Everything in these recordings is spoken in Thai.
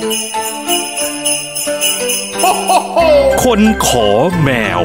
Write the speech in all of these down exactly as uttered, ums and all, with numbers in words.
คนขอแมว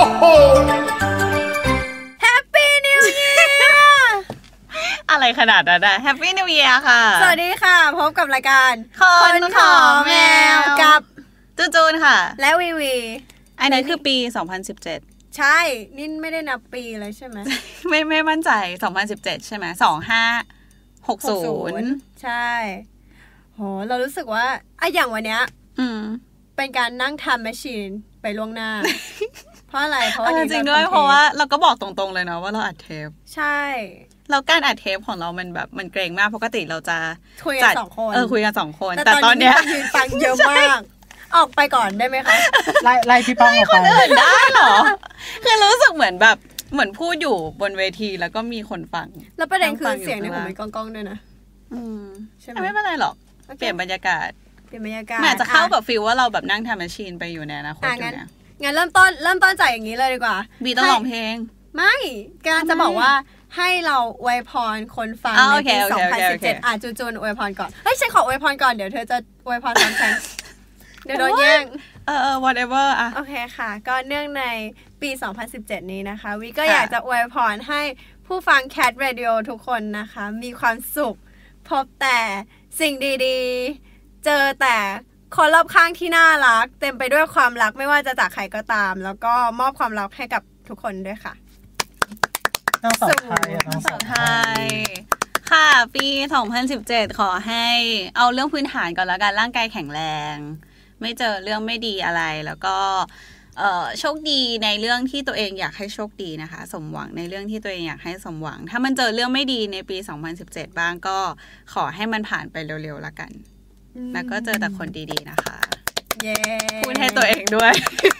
แฮปปี้นิวเยียร์อะไรขนาดนั้นอะแฮปปี้นิวเยียร์ค่ะสวัสดีค่ะพบกับรายการคนขอแมวกับจูจูนค่ะและวีวีอันนี้คือปีสองพันสิบเจ็ดใช่นี่ไม่ได้นับปีเลยใช่ไหมไม่ไม่มั่นใจสองพันสิบเจ็ดใช่ไหมสองพันห้าร้อยหกสิบใช่โหเรารู้สึกว่าอ่ะอย่างวันเนี้ยอืมเป็นการนั่งทำแมชชีนไปล่วงหน้า เพราะอะไรเพราะว่าจริงด้วยเพราะว่าเราก็บอกตรงๆเลยเนาะว่าเราอัดเทปใช่แล้วการอัดเทปของเรามันแบบมันเกรงมากปกติเราจะคุยกันสองคนเออคุยกันสองคนแต่ตอนนี้ยืนฟังเยอะมากออกไปก่อนได้ไหมคะไล่ไล่พี่ป้องออกไปคนอื่นได้เหรอคือรู้สึกเหมือนแบบเหมือนพูดอยู่บนเวทีแล้วก็มีคนฟังแล้วประเด็นคือเสียงในหูมันก้องๆด้วยนะอืมใช่ไหมไม่เป็นไรหรอกเปลี่ยนบรรยากาศเปลี่ยนบรรยากาศอาจจะเข้ากับฟีลว่าเราแบบนั่งทำแมชชีนไปอยู่ในอนาคตอยู่เนี่ยงั้นเริ่มต้นเริ่มต้นจากอย่างนี้เลยดีกว่าบีต้องร้องเพลงไม่การจะบอกว่าให้เราอวยพรคนฟังในปีสองพันสิบเจ็ดอ่ะจูจูนอวยพรก่อนเฮ้ยฉันขออวยพรก่อนเดี๋ยวเธอจะอวยพรตามฉันเดี๋ยวโดนแย่งเออ whatever อ่ะโอเคค่ะก็เนื่องในปีสองพันสิบเจ็ดนี้นะคะวิก็อยากจะอวยพรให้ผู้ฟัง Cat Radio ทุกคนนะคะมีความสุขพบแต่สิ่งดีๆเจอแต่คนรอบข้างที่น่ารักเต็มไปด้วยความรักไม่ว่าจะจากใครก็ตามแล้วก็มอบความรักให้กับทุกคนด้วยค่ะน้องสาวไทยน้องสาวไทยค่ะปีสองพันสิบเจ็ดขอให้เอาเรื่องพื้นฐานก่อนละกันร่างกายแข็งแรงไม่เจอเรื่องไม่ดีอะไรแล้วก็เอ่อโชคดีในเรื่องที่ตัวเองอยากให้โชคดีนะคะสมหวังในเรื่องที่ตัวเองอยากให้สมหวังถ้ามันเจอเรื่องไม่ดีในปีสองพันสิบเจ็ดบ้างก็ขอให้มันผ่านไปเร็วๆละกันแล้วก็เจอแต่คนดีๆนะคะเย้พูดให้ตัวเองด้วย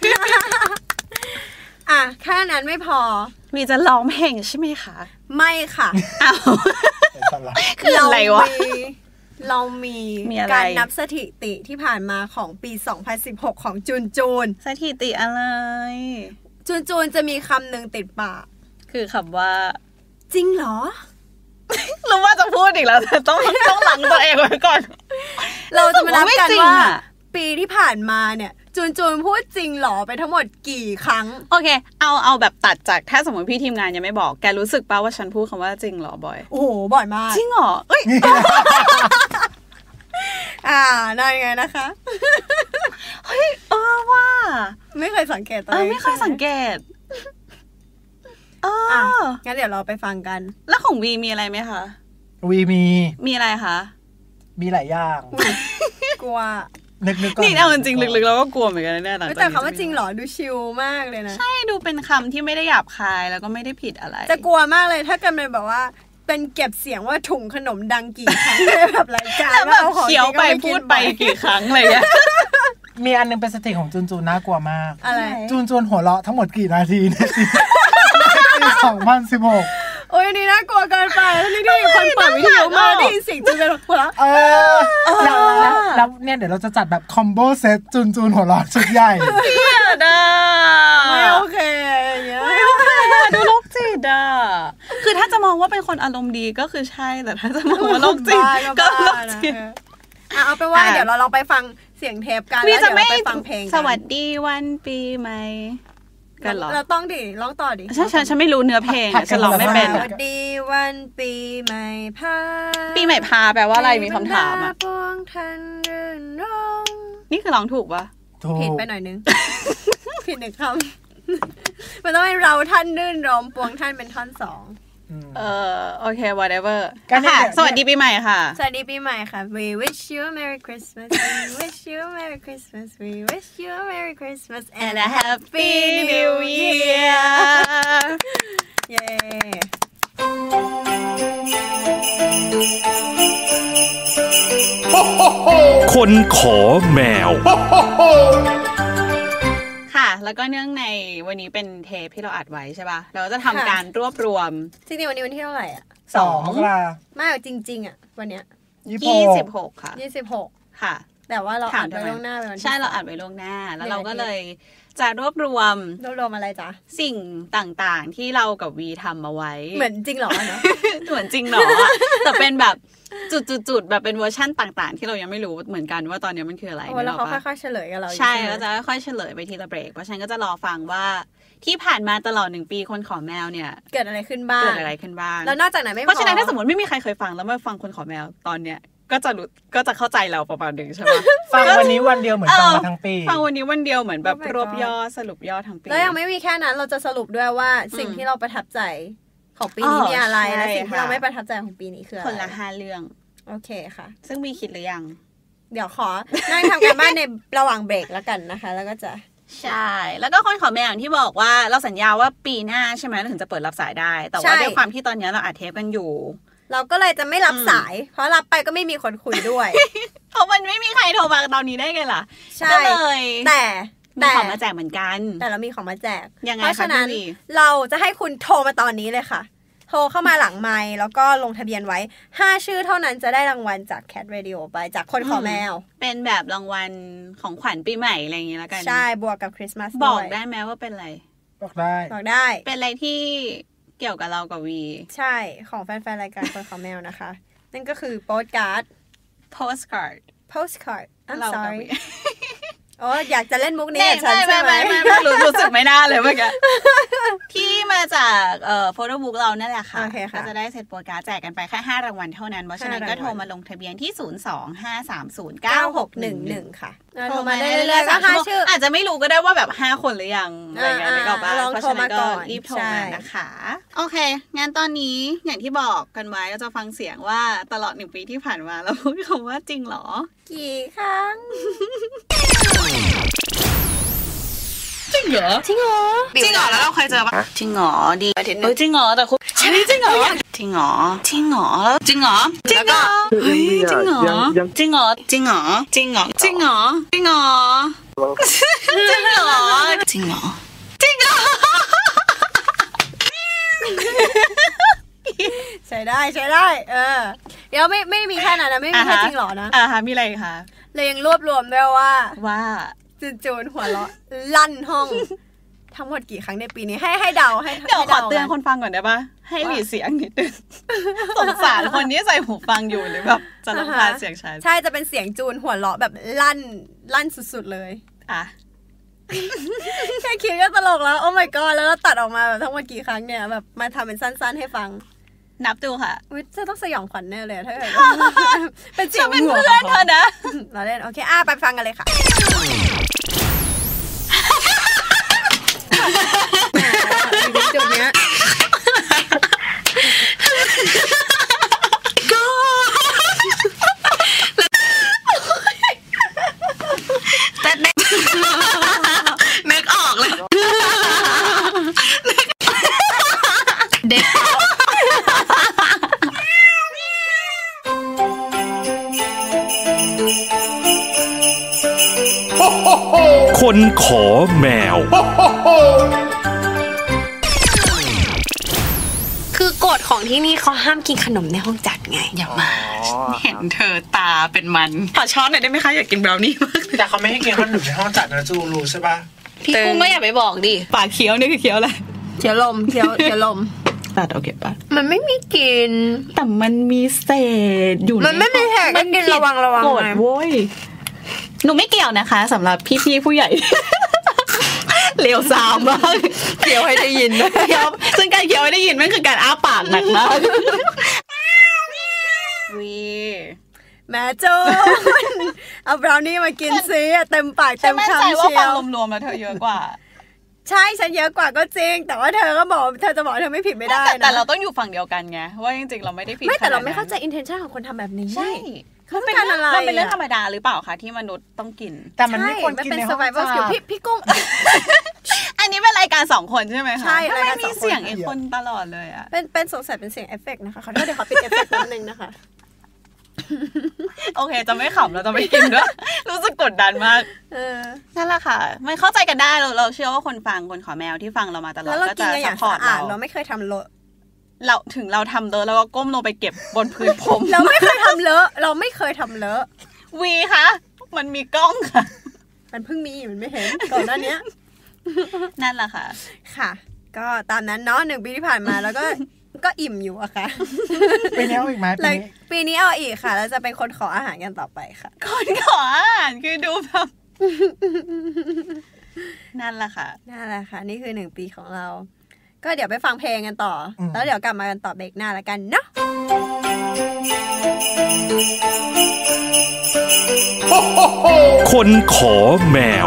อ่ะแค่นั้นไม่พอมีจะร้องเพลงใช่ไหมคะไม่ค่ะอ้าวคืออะไรวะเรามีการนับสถิติที่ผ่านมาของปีสองพันสิบหกของจูนจูนสถิติอะไรจูนจูนจะมีคำหนึ่งติดปากคือคำว่าจริงเหรอรู้ว่าจะพูดอีกแล้วแต่ต้องต้องหลังตัวเองไว้ก่อนเราจะมานับกันว่าปีที่ผ่านมาเนี่ยจูนจูนพูดจริงเหรอไปทั้งหมดกี่ครั้งโอเคเอาเอาแบบตัดจากถ้าสมมติพี่ทีมงานยังไม่บอกแกรู้สึกป่ะว่าฉันพูดคำว่าจริงเหรอบ่อยโอ้โหบ่อยมากจริงเหรอเอ้ยอ่านั่นไงนะคะเฮ้ยเออว่าไม่เคยสังเกตตัวเองไม่เคยสังเกตเอองั้นเดี๋ยวเราไปฟังกันแล้วของวีมีอะไรไหมคะวีมีมีอะไรคะมีหลายอย่างกลัวนึกๆก่อนนี่เอาจริงๆลึกๆเราก็กลัวเหมือนกันแน่ๆแต่คำว่าจริงเหรอดูชิลมากเลยนะใช่ดูเป็นคำที่ไม่ได้หยาบคายแล้วก็ไม่ได้ผิดอะไรจะกลัวมากเลยถ้ากันเลยแบบว่าเป็นเก็บเสียงว่าถุงขนมดังกี่ครั้งแบบรายการแล้วแบบเคี้ยวไปพูดไปกี่ครั้งอะไรอย่างเงี้ยมีอันนึงเป็นสถิติของจูนจูนน่ากลัวมากอะไรจูนจูนหัวเราะทั้งหมดกี่นาทีในปีสองพันสิบหกโอ้ยนี่น่ากลัวเกินไปแล้วนี่ที่คนเปิดวิทยุมาได้ยินเสียงจูนเป็นหัวเราะเออแล้วแล้วเนี่ยเดี๋ยวเราจะจัดแบบคอมโบเซตจูนจูนหัวเราะชุดใหญ่เกลียดอ่ะไม่โอเคอย่างเงี้ยไม่โอเคดูโรคจิตอ่ะคือถ้าจะมองว่าเป็นคนอารมณ์ดีก็คือใช่แต่ถ้าจะมองว่าโรคจิตก็โรคจิตอ่ะเอาไปว่าเดี๋ยวเราลองไปฟังเสียงเทปกันแล้วเดี๋ยวเราไปฟังเพลงสวัสดีวันปีใหม่กันหรอเราต้องดิร้องต่อดิใช่ฉันฉันไม่รู้เนื้อเพลงฉันร้องไม่เป็นสวัสดีวันปีใหม่พาปีใหม่พาแปลว่าอะไรมีคำถามอ่ะนี่คือร้องถูกปะผิดไปหน่อยนึงผิดหนึ่งคำมันต้องให้เราท่านนื่นรมปวงท่านเป็นท่อนสองเออโอเค whatever ค่ะสวัสดีปีใหม่ค่ะสวัสดีปีใหม่ค่ะ We wish you a Merry Christmas We wish you a Merry Christmas We wish you a Merry Christmas and a Happy New Year เย้คนขอแมวค่ะแล้วก็เนื่องในวันนี้เป็นเทปที่เราอัดไว้ใช่ป่ะเราจะทำการรวบรวมจริงๆวันนี้วันที่เท่าไหร่อ่ะสองมกราไม่จริงๆอ่ะวันเนี้ยยี่สิบหกค่ะยี่สิบหกค่ะแต่ว่าเราอ่านไว้ล่วงหน้าไปวันที่ใช่เราอ่านไว้ล่วงหน้าแล้วเราก็เลยจะรวบรวมรวบรวมอะไรจ๊ะสิ่งต่างๆที่เรากับวีทำมาไว้เหมือนจริงหรอเนาะเหมือนจริงหรอแต่เป็นแบบจุดๆๆแบบเป็นเวอร์ชั่นต่างๆที่เรายังไม่รู้เหมือนกันว่าตอนนี้มันคืออะไรโอ้แล้วเขาค่อยๆเฉลยกับเราใช่ก็จะค่อยๆเฉลยไปทีละเบรกเพราะฉะนั้นก็จะรอฟังว่าที่ผ่านมาตลอดหนึ่งปีคนขอแมวเนี่ยเกิดอะไรขึ้นบ้างเกิดอะไรขึ้นบ้างแล้วนอกจากนั้นไม่พอเพราะฉะนั้นถ้าสมมติไม่มีใครเคยฟังแล้วมาฟังคนขอแมวตอนเนี้ยก็จะรู้ก็จะเข้าใจเราประมาณนึงใช่ไหมฟังวันนี้วันเดียวเหมือนฟังมาทั้งปีฟังวันนี้วันเดียวเหมือนแบบรวบยอดสรุปยอดทั้งปีแล้วยังไม่มีแค่นั้นเราจะสรุปด้วยว่าสิ่งที่เราประทับใจของปีนี้มีอะไรและสิ่งที่เราไม่ประทับใจของปีนี้คืออะไรคนละห้าเรื่องโอเคค่ะซึ่งมีคิดหรือยังเดี๋ยวขอนั่งทำกันบ้านในระหว่างเบรกแล้วกันนะคะแล้วก็จะใช่แล้วก็คนขอแมวอย่างที่บอกว่าเราสัญญาว่าปีหน้าใช่ไหมเราถึงจะเปิดรับสายได้แต่ว่าด้วยความที่ตอนนี้เราอัดเทปกันอยู่เราก็เลยจะไม่รับสายเพราะรับไปก็ไม่มีคนคุยด้วยเพราะมันไม่มีใครโทรมาตอนนี้ได้ไงล่ะใช่เลยแต่มีของมาแจกเหมือนกันแต่เรามีของมาแจกยังไงเพราะฉะนั้นเราจะให้คุณโทรมาตอนนี้เลยค่ะโทรเข้ามาหลังไมค์แล้วก็ลงทะเบียนไว้ห้าชื่อเท่านั้นจะได้รางวัลจาก Cat Radio ไปจากคนขอแมวเป็นแบบรางวัลของขวัญปีใหม่อะไรอย่างงี้แล้วกันใช่บวกกับคริสต์มาสด้วยบอกได้ไหมว่าเป็นอะไรบอกได้บอกได้เป็นอะไรที่เกี่ยวกับเรากับวีใช่ของแฟนๆรายการคนขอแมวนะคะนั่นก็คือโปสการ์ด postcard postcard I'm sorry โอ้อยากจะเล่นมุกนี้กับฉันใช่ไหมไม่ไม่รู้รู้สึกไม่น่าเลยเมื่อกี้ที่มาจากเอ่อโฟโต้บุ๊กเรานั่นแหละค่ะก็จะได้เซตโปรการ์ดแจกกันไปแค่ห้ารางวัลเท่านั้นเพราะฉะนั้นก็โทรมาลงทะเบียนที่ศูนย์ สอง ห้า สาม ศูนย์ เก้า หก หนึ่ง หนึ่งค่ะโทรมาได้เรื่อยๆก็ห้าชื่ออาจจะไม่รู้ก็ได้ว่าแบบห้าคนหรือยังอะไรเงี้ยก็บ้างเพราะฉะนั้นก็รีบโทรมานะคะโอเคงั้นตอนนี้อย่างที่บอกกันไว้ก็จะฟังเสียงว่าตลอดหนึ่งปีที่ผ่านมาเราพูดคำว่าจริงหรอกี่ครั้งจริงเหรอจริงเหรอจริงเหรอแล้วเราเคยเจอปะจริงเหรอดีเออจริงเหรอแต่คุณใช่จริงเหรอจริงเหรอจริงเหรอจริงเหรอจริงเหรอเฮ้ยจริงเหรอจริงเหรอจริงเหรอจริงเหรอจริงเหรอจริงเหรอจริงเหรอจริงเหรอจริงเหรอใช้ได้ใช้ได้เออเดี๋ยวไม่ไม่มีแค่นั้นนะไม่มีแค่จริงเหรอนะอ่าฮะมีอะไรคะเลยยังรวบรวมด้วยว่าว่าจูนจูนหัวเราะลั่นห้องทั้งหมดกี่ครั้งในปีนี้ให้ให้เดาให้เดี๋ยวขอเตือนคนฟังก่อนได้ปะให้หลีเสียงนิดนึงสงสารคนนี้ใส่หูฟังอยู่หรือแบบจะรำคาญเสียงฉันใช่จะเป็นเสียงจูนหัวเราะแบบลั่นลั่นสุดๆเลยอ่ะแค่คิดก็ตลกแล้วโอ้ my god แล้วเราตัดออกมาแบบทั้งหมดกี่ครั้งเนี่ยแบบมาทำเป็นสั้นๆให้ฟังนับดูค่ะอุ๊ยจะต้องสยองขวัญแน่เลยถ้าเกิดเป็นเสียงหัวเพื่อนเธอนะเราเล่นโอเคอ่ะไปฟังกันเลยค่ะจุดเนี้ยแต่เด็กนึกออกเลยเด็กคนขอแมวคือกฎของที่นี่เขาห้ามกินขนมในห้องจัดไงอย่ามาเห็นเธอตาเป็นมันขอช้อนหน่อยได้ไหมคะอยากกินบราวนี่มากแต่เขาไม่ให้กินขนมในห้องจัดนะจูรู้ใช่ปะพี่กุ้งก็อย่าไปบอกดิปากเคี้ยวนี่คือเคี้ยวอะไรเคี้ยวลมเคี้ยวเคี้ยวลมตัดโอเคปะมันไม่มีกินแต่มันมีเศษอยู่มันไม่มีแหกมันกินระวังระวังโกรธโว้ยหนูไม่เกี่ยวนะคะสำหรับพี่ๆผู้ใหญ่เลี้ยวซามมากเคี้ยวให้ได้ยินเคี้ยวซึ่งการเคี้ยวให้ได้ยินมันคือการอ้าปากหนักมากวีแม่โจเอาบราวนี่มากินซิเต็มปากเต็มคำเชียวรวมๆแล้วเธอเยอะกว่าใช่ฉันเยอะกว่าก็จริงแต่ว่าเธอก็บอกเธอจะบอกเธอไม่ผิดไม่ได้นะแต่เราต้องอยู่ฝั่งเดียวกันไงว่าจริงๆเราไม่ได้ผิดไม่แต่เราไม่เข้าใจ intention ของคนทำแบบนี้ใช่เขาเป็นอะไรมันเป็นเรื่องธรรมดาหรือเปล่าคะที่มนุษย์ต้องกินแต่มันไม่ควรกินในห้องจัดพี่พี่กุ้งอันนี้เป็นรายการสองคนใช่ไหมคะใช่รายการสองคนมีเสียงอีกคนตลอดเลยอ่ะเป็นเป็นสงสัยเป็นเสียงเอฟเฟกต์นะคะขอโทษเดี๋ยวขอปิดเอฟเฟกต์แป๊บนึงนะคะโอเคจะไม่ขำเราจะไม่กินด้วยรู้สึกกดดันมากเออนั่นแหละค่ะไม่เข้าใจกันได้เราเราเชื่อว่าคนฟังคนขอแมวที่ฟังเรามาตลอดก็จะซัพพอร์ตเราเราไม่เคยทำเลอะเราถึงเราทำเลอะแล้วก็ก้มลงไปเก็บบนพื้นพรมเราไม่เคยทำเลอะเราไม่เคยทำเลอะวีคะมันมีกล้องค่ะมันเพิ่งมีมันไม่เห็นก่อนหน้านี้นั่นแหละค่ะค่ะก็ตามนั้นเนาะหนึ่งปีที่ผ่านมาแล้วก็ก็อิ่มอยู่อะค่ะปีนี้เอาอีกไหมปีนี้ปีนี้เอาอีกค่ะแล้วจะเป็นคนขออาหารกันต่อไปค่ะคนขออาหารคือดูแบบนั่นแหละค่ะนั่นแหละค่ะนี่คือหนึ่งปีของเราก็เดี๋ยวไปฟังเพลงกันต่อแล้วเดี๋ยวกลับมากันต่อเบรกหน้าแล้วกันเนาะคนขอแมว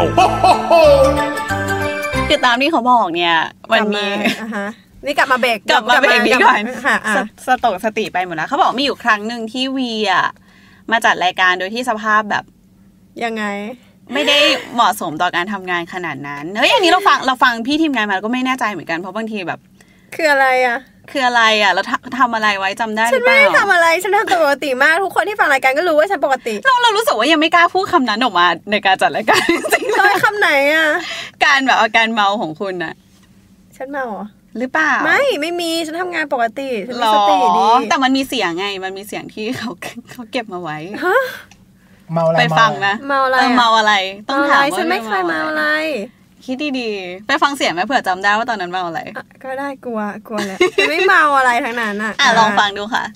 คือตามที่เขาบอกเนี่ยวันนี้นี่กลับมาเบรกกลับมาเบรกดีก่อนสตกสติไปหมดแล้วเขาบอกมีอยู่ครั้งหนึ่งที่วีอ่ะมาจัดรายการโดยที่สภาพแบบยังไงไม่ได้เหมาะสมต่อการทำงานขนาดนั้นเฮ้ยอันนี้เราฟังเราฟังพี่ทีมงานมาก็ไม่แน่ใจเหมือนกันเพราะบางทีแบบคืออะไรอ่ะคืออะไรอ่ะเราทำอะไรไว้จำได้หรือเปล่าฉันไม่ได้ทำอะไรฉันทำปกติมากทุกคนที่ฟังรายการก็รู้ว่าฉันปกติเราเรารู้สึกว่ายังไม่กล้าพูดคำนั้นออกมาในการจัดรายการจริงๆเลยคำไหนอ่ะการแบบอาการเมาของคุณน่ะฉันเมาเหรอหรือเปล่าไม่ไม่มีฉันทำงานปกติฉันมีสติดีแต่มันมีเสียงไงมันมีเสียงที่เขาเขาเก็บมาไว้ฮะเมาอะไรไปฟังนะเมาอะไรเมาอะไรต้องถามว่าฉันไม่เคยเมาอะไรคิดดีๆไปฟังเสียงไหมเผื่อจำได้ว่าตอนนั้นเมาอะไรก็ได้กลัวกลัวแหละไม่เมาอะไรทั้งนั้นอ่ะอ่ะลองฟังดูค่ะ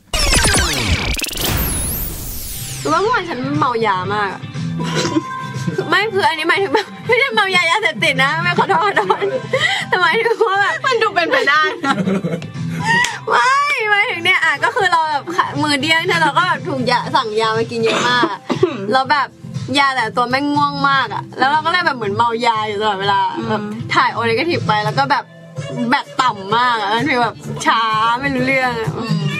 รู้ว่าเมื่อวานฉันเมายามากไม่คืออันนี้หมายถึงแบบไม่ได้เมายายาเสพติดนะไม่ขอโทษขอโทษทำไมถึงว่าแบบมันดูเป็นไปได้ไม่ไม่ถึงเนี่ยอ่ะก็คือเราแบบมือเดียวเนี่ยเราก็แบบถูกยาสั่งยามากินเยอะมากเราแบบยาแต่ตัวไม่ง่วงมากอ่ะแล้วเราก็เลยแบบเหมือนเมายาอยู่ตลอดเวลาแบบถ่ายโอเนกาทีฟไปแล้วก็แบบแบตต่ำมากอ่ะแล้วคือแบบช้าไม่รู้เรื่องอ่ะ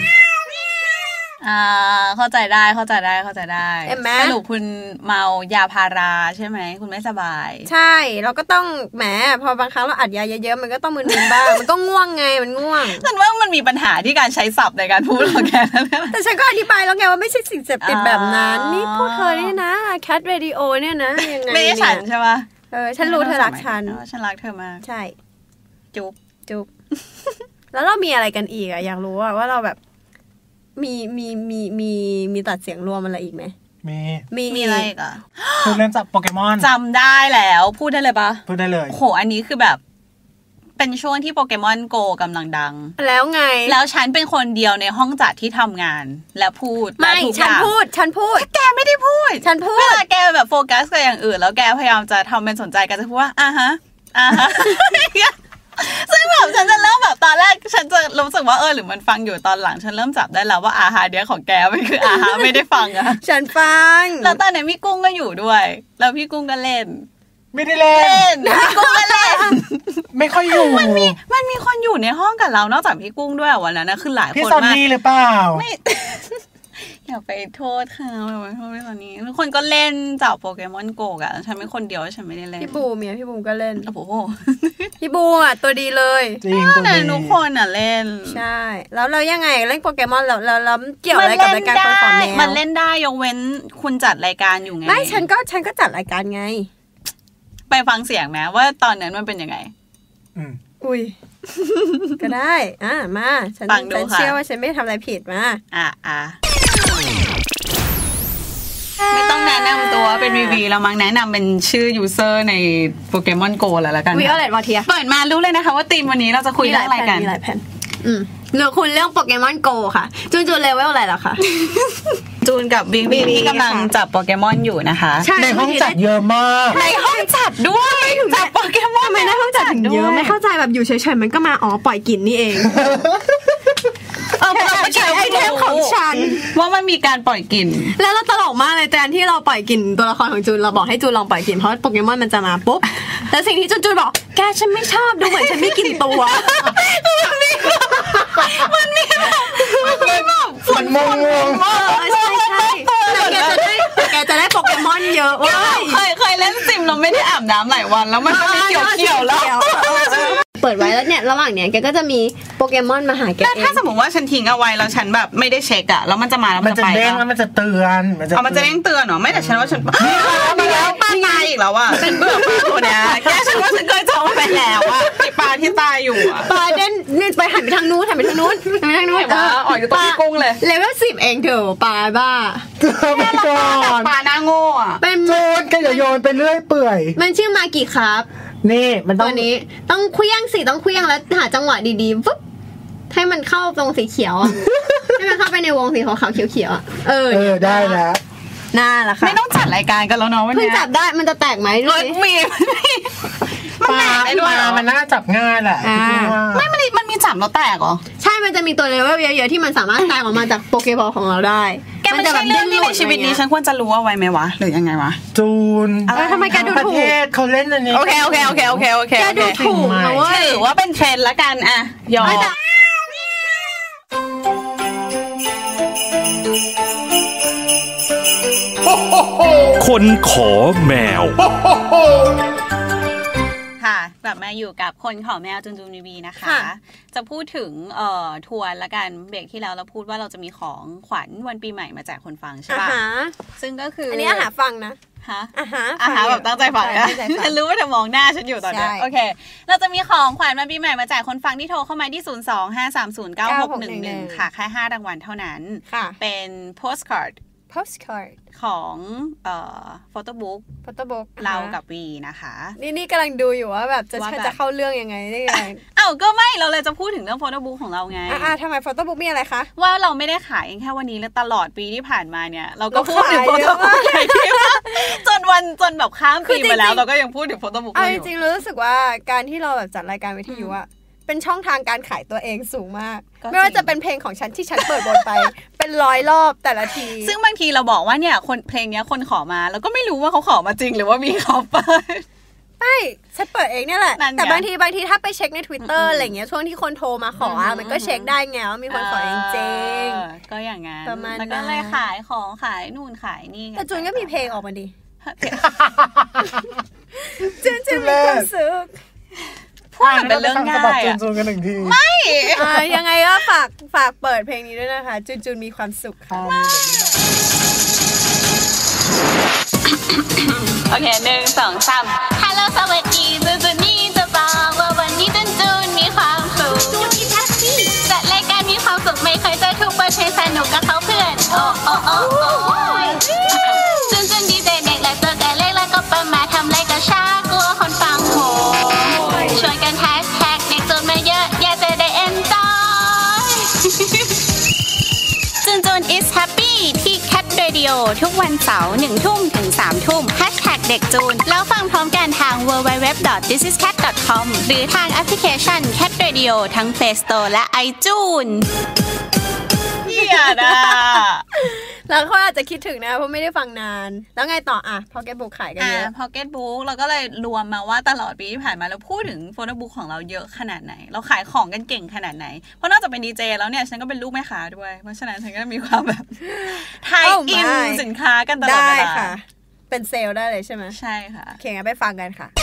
อ่าเข้าใจได้เข้าใจได้เข้าใจได้สรุปคุณเมายาพาราใช่ไหมคุณไม่สบายใช่เราก็ต้องแหมพอบางครั้งเราอัดยาเยอะๆมันก็ต้องมึนๆบ้างมันก็ง่วงไงมันง่วงฉันว่ามันมีปัญหาที่การใช้ศัพท์ในการพูดของแกแต่ฉันก็อธิบายแล้วไงว่าไม่ใช่สิ่งเสพติดแบบนั้นนี่พูดเธอเนี่ยนะ Cat Radio เนี่ยนะยังไงไม่ใช่ฉันใช่ป่ะเออฉันรู้เธอรักฉันฉันรักเธอมากใช่จุ๊บจุ๊บแล้วเรามีอะไรกันอีกอะอยากรู้ว่าเราแบบมีมีมีมีมีตัดเสียงรวมอะไรอีกไหมมีมีมีอะไรอีกอ่ะคือเล่นจับโปเกมอนจำได้แล้วพูดได้เลยปะพูดได้เลยโหอันนี้คือแบบเป็นช่วงที่โปเกมอนโกกำลังดังแล้วไงแล้วฉันเป็นคนเดียวในห้องจัดที่ทำงานและพูดไม่ฉันพูดฉันพูดแกไม่ได้พูดฉันพูดเวลาแกแบบโฟกัสกับอย่างอื่นแล้วแกพยายามจะทำเป็นสนใจกันจะพูดว่าอ่าฮะอ่าฮะซึ่งแบบฉันจะเริ่มแบบตอนแรกฉันจะรู้สึกว่าเออหรือมันฟังอยู่ตอนหลังฉันเริ่มจับได้แล้วว่าอาฮาเดียของแกมันคืออาฮาไม่ได้ฟังอะฉันฟังแล้วตอนนี้พี่กุ้งก็อยู่ด้วยแล้วพี่กุ้งก็เล่นไม่ได้เล่นพี่กุ้งก็เล่นไม่ค่อยอยู่มันมีมันมีคนอยู่ในห้องกับเรานอกจากพี่กุ้งด้วยวันนั้นนะคือหลายคนมากพี่ซอนนี่หรือเปล่าไม่อย่าไปโทษเขาอย่าไปโทษพี่ตอนนี้ทุกคนก็เล่นจับโปเกมอนโกะฉันเป็นคนเดียวฉันไม่ได้เล่นพี่บูมเนี่ยพี่บูมก็เล่นโอ้โหพี่บูมอ่ะตัวดีเลยจริงตัวดีทุกคนอ่ะเล่นใช่แล้วเรายังไงเล่นโปเกมอนแล้วแล้วเกี่ยวอะไรกับรายการคนขอแมวมันเล่นได้ยกเว้นคุณจัดรายการอยู่ไงไม่ฉันก็ฉันก็จัดรายการไงไปฟังเสียงไหมว่าตอนนั้นมันเป็นยังไงอืมอุ้ยก็ได้อ่ะมาฉันฉันเชื่อว่าฉันไม่ทำอะไรผิดมาอ่ะอ่ะไม่ต้องแนะนำตัวเป็นวีวีเรามั้งแนะนำเป็นชื่อยูเซอร์ในโปเกมอนโกแล้วละกันวีอะไรวะเทียเปิดมารู้เลยนะคะว่าธีมวันนี้เราจะคุยเรื่องอะไรกันมีหลายแผ่นอืมเรื่องคุณเรื่องโปเกมอนโกค่ะจูนจูนเลเวลอะไรล่ะคะจูนกับวีวีกำลังจับโปเกมอนอยู่นะคะในห้องจัดเยอะมากในห้องจัดด้วยจับโปเกมอนทำไมในห้องจัดถึงเยอะไม่เข้าใจแบบอยู่เฉยๆมันก็มาอ๋อปล่อยกลิ่นนี่เองเออเราไม่ใช่ไอเทมของฉันว่ามันมีการปล่อยกลิ่นแล้วเราตลกมากเลยแทนที่เราปล่อยกลิ่นตัวละครของจูนเราบอกให้จูนลองปล่อยกลิ่นเพราะโปเกมอนมันจะมาปุ๊บแล้วสิ่งที่จูนจูนบอกแกฉันไม่ชอบดูเหมือนฉันไม่กินตัวมันมีมันมีมันมีแบบฝนมงงใช่ใช่แกจะได้แกจะได้โปเกมอนเยอะเว้ยเคยเคยเล่นซิมเราไม่ได้อาบน้ำหลายวันแล้วมันก็ไม่เกี่ยวเกี่ยวแล้วเปิดไว้แล้วเนี่ยระหว่างเนี้ยแกก็จะมีโปเกมอนมาหาแกเองถ้าสมมติว่าฉันทิ้งเอาไว้แล้วฉันแบบไม่ได้เช็คอะแล้วมันจะมาแล้วมันจะไปมันจะเด้งแล้วมันจะเตือนเอามันจะเด้งเตือนเหรอไม่แต่ฉันว่าฉันนี่แล้วปลาตายอีกแล้วอะฉันเบื่อปลาตัวเนี้ยแกฉันว่าฉันเคยจองไปแล้วอะไอปลาที่ตายอยู่อะปลาเด่นนี่ไปหันไปทางนู้นหันไปทางนู้นหันไปทางนู้นเอออ๋ออยู่ตรงที่กุ้งเลยเลเวลสิบเองเถอะปลาบ้าไปก่อนปลาหน้าโง่อะเป็นจูอย่าโยนไปเรื่อยเปื่อยมันชื่อมากิครับนี่มันต้ตัองวนี้ต้องเคลี้ยงสิต้องเคลี้ยงแล้วหาจังหวะดีๆปุ๊บให้มันเข้าตรงสีเขียวอ่ะ ให้มันเข้าไปในวงสีขาวๆเขียวๆอ่ะเออเออได้แล้วน่าละค่ะไม่ต้องจัดรายการกันแล้วเนาะวันนี้เพิ่งจับได้มันจะแตกไหมดูสิมีปลาปลามันน่าจับง่ายแหละไม่มันมันมีจับแล้วแตกเหรอใช่มันจะมีตัวเลเวลเยอะๆที่มันสามารถแตกออกมาจากโปเกบอลของเราได้แกมันใช่เรื่องที่ในชีวิตนี้ฉันควรจะรู้เอาไว้ไหมวะหรือยังไงวะจูนทำไมแกดูถูกประเทศเขาเล่นอันนี้โอเคโอเคโอเคโอเคโอเคแกดูถูกนะเว้ยถือว่าเป็นเทรนด์ละกันอะยอมคนขอแมวค่ะกลับมาอยู่กับคนขอแมวจุนจุนวีวีนะคะจะพูดถึงเอ่อทัวร์ละกันเบรกที่แล้วเราพูดว่าเราจะมีของขวัญวันปีใหม่มาแจกคนฟังใช่ป่ะซึ่งก็คืออันนี้อาหาฟังนะฮะอาหาอาหาแบบตั้งใจฟังนะฉันรู้ว่าเธอมองหน้าฉันอยู่ตอนนี้โอเคเราจะมีของขวัญวันปีใหม่มาแจกคนฟังที่โทรเข้ามาที่ศูนย์ สอง ห้า สาม ศูนย์ เก้า หก หนึ่ง หนึ่งค่ะแค่ห้ารางวัลเท่านั้นเป็น postcard postcard ของเอ่อ photo book photo book เรากับวีนะคะนี่นี่กำลังดูอยู่ว่าแบบจะจะเข้าเรื่องยังไงได้ไงเอ้าก็ไม่เราเลยจะพูดถึงเรื่อง photo book ของเราไงอ่าทำไม photo book มีอะไรคะว่าเราไม่ได้ขายแค่วันนี้และตลอดปีที่ผ่านมาเนี่ยเราก็พูดถึง photo book ที่ว่าจนวันจนแบบข้ามปีมาแล้วเราก็ยังพูดถึง photo book อยู่จริงๆรู้สึกว่าการที่เราแบบจัดรายการวิทยุอะเป็นช่องทางการขายตัวเองสูงมากไม่ว่าจะเป็นเพลงของฉันที่ฉันเปิดบนไป เป็นร้อยรอบแต่ละทีซึ่งบางทีเราบอกว่าเนี่ยคนเพลงนี้คนขอมาแล้วก็ไม่รู้ว่าเขาขอมาจริงหรือว่ามีเขาเปิดไม่ฉันเปิดเองเนี่ยแหละแต่บางทีบางทีถ้าไปเช็คใน Twitter อะไรเงี้ยช่วงที่คนโทรมาขออ่ะมันก็เช็คได้ไงว่ามีคนขอจริงๆก็อย่างงั้นประมาณนั้นก็เลยขายของขายนู่นขายนี่แต่จูนก็มีเพลงออกมาดิจูนจะมีความสุขพูดเป็นเรื่องง่ายอ่ะจูนๆกันหนึ่งทีไม่ยังไงก็ฝากฝากเปิดเพลงนี้ด้วยนะคะจูนจูนมีความสุขค่ะโอเคหนึ่งสองสามฮัลโหลสวัสดีจูนจูนนี่จะบอกว่าวันนี้จูนจูนมีความสุขจูนมีแฮปปี้จัดรายการมีความสุขไม่เคยเจอทุกประเทศสนุกกับเขาเพื่อนโอ้โอ้โอ้โอ้จูนจูนดีเจเด็กและเจอกันเล็กแล้วก็ไปมาทำไรก็ช้ากลัวคนฟังโหชวนกันแฮชแท็กเด็กจูนมาเยอะอยากจะได้เอ็นจอยจูนจูน is happy ที่ Cat Radio ทุกวันเสาร์หนึ่งทุ่มถึงสามทุ่มแฮชแท็กเด็กจูนแล้วฟังพร้อมกันทาง ดับเบิลยู ดับเบิลยู ดับเบิลยู ดอท ดิส อิส แคท ดอท คอม หรือทางแอปพลิเคชัน Cat Radio ทั้ง Play Store และ iTunes เหี้ยนะแล้วเขาอาจจะคิดถึงนะเพราะไม่ได้ฟังนานแล้วไงต่ออ่ะ Pocket Book ขายกันเยอะ Pocket Book เราก็เลยรวมมาว่าตลอดปีที่ผ่านมาเราพูดถึง Photo Book ของเราเยอะขนาดไหนเราขายของกันเก่งขนาดไหนเพราะนอกจากเป็นดีเจแล้วเนี่ยฉันก็เป็นลูกแม่ค้าด้วยเพราะฉะนั้นฉันก็มีความแบบไทยอินสินค้ากันตลอดเวลาได้ค่ะเป็นเซลล์ได้เลยใช่ไหมใช่ค่ะโอเคงั้นไปฟังกันค่ะ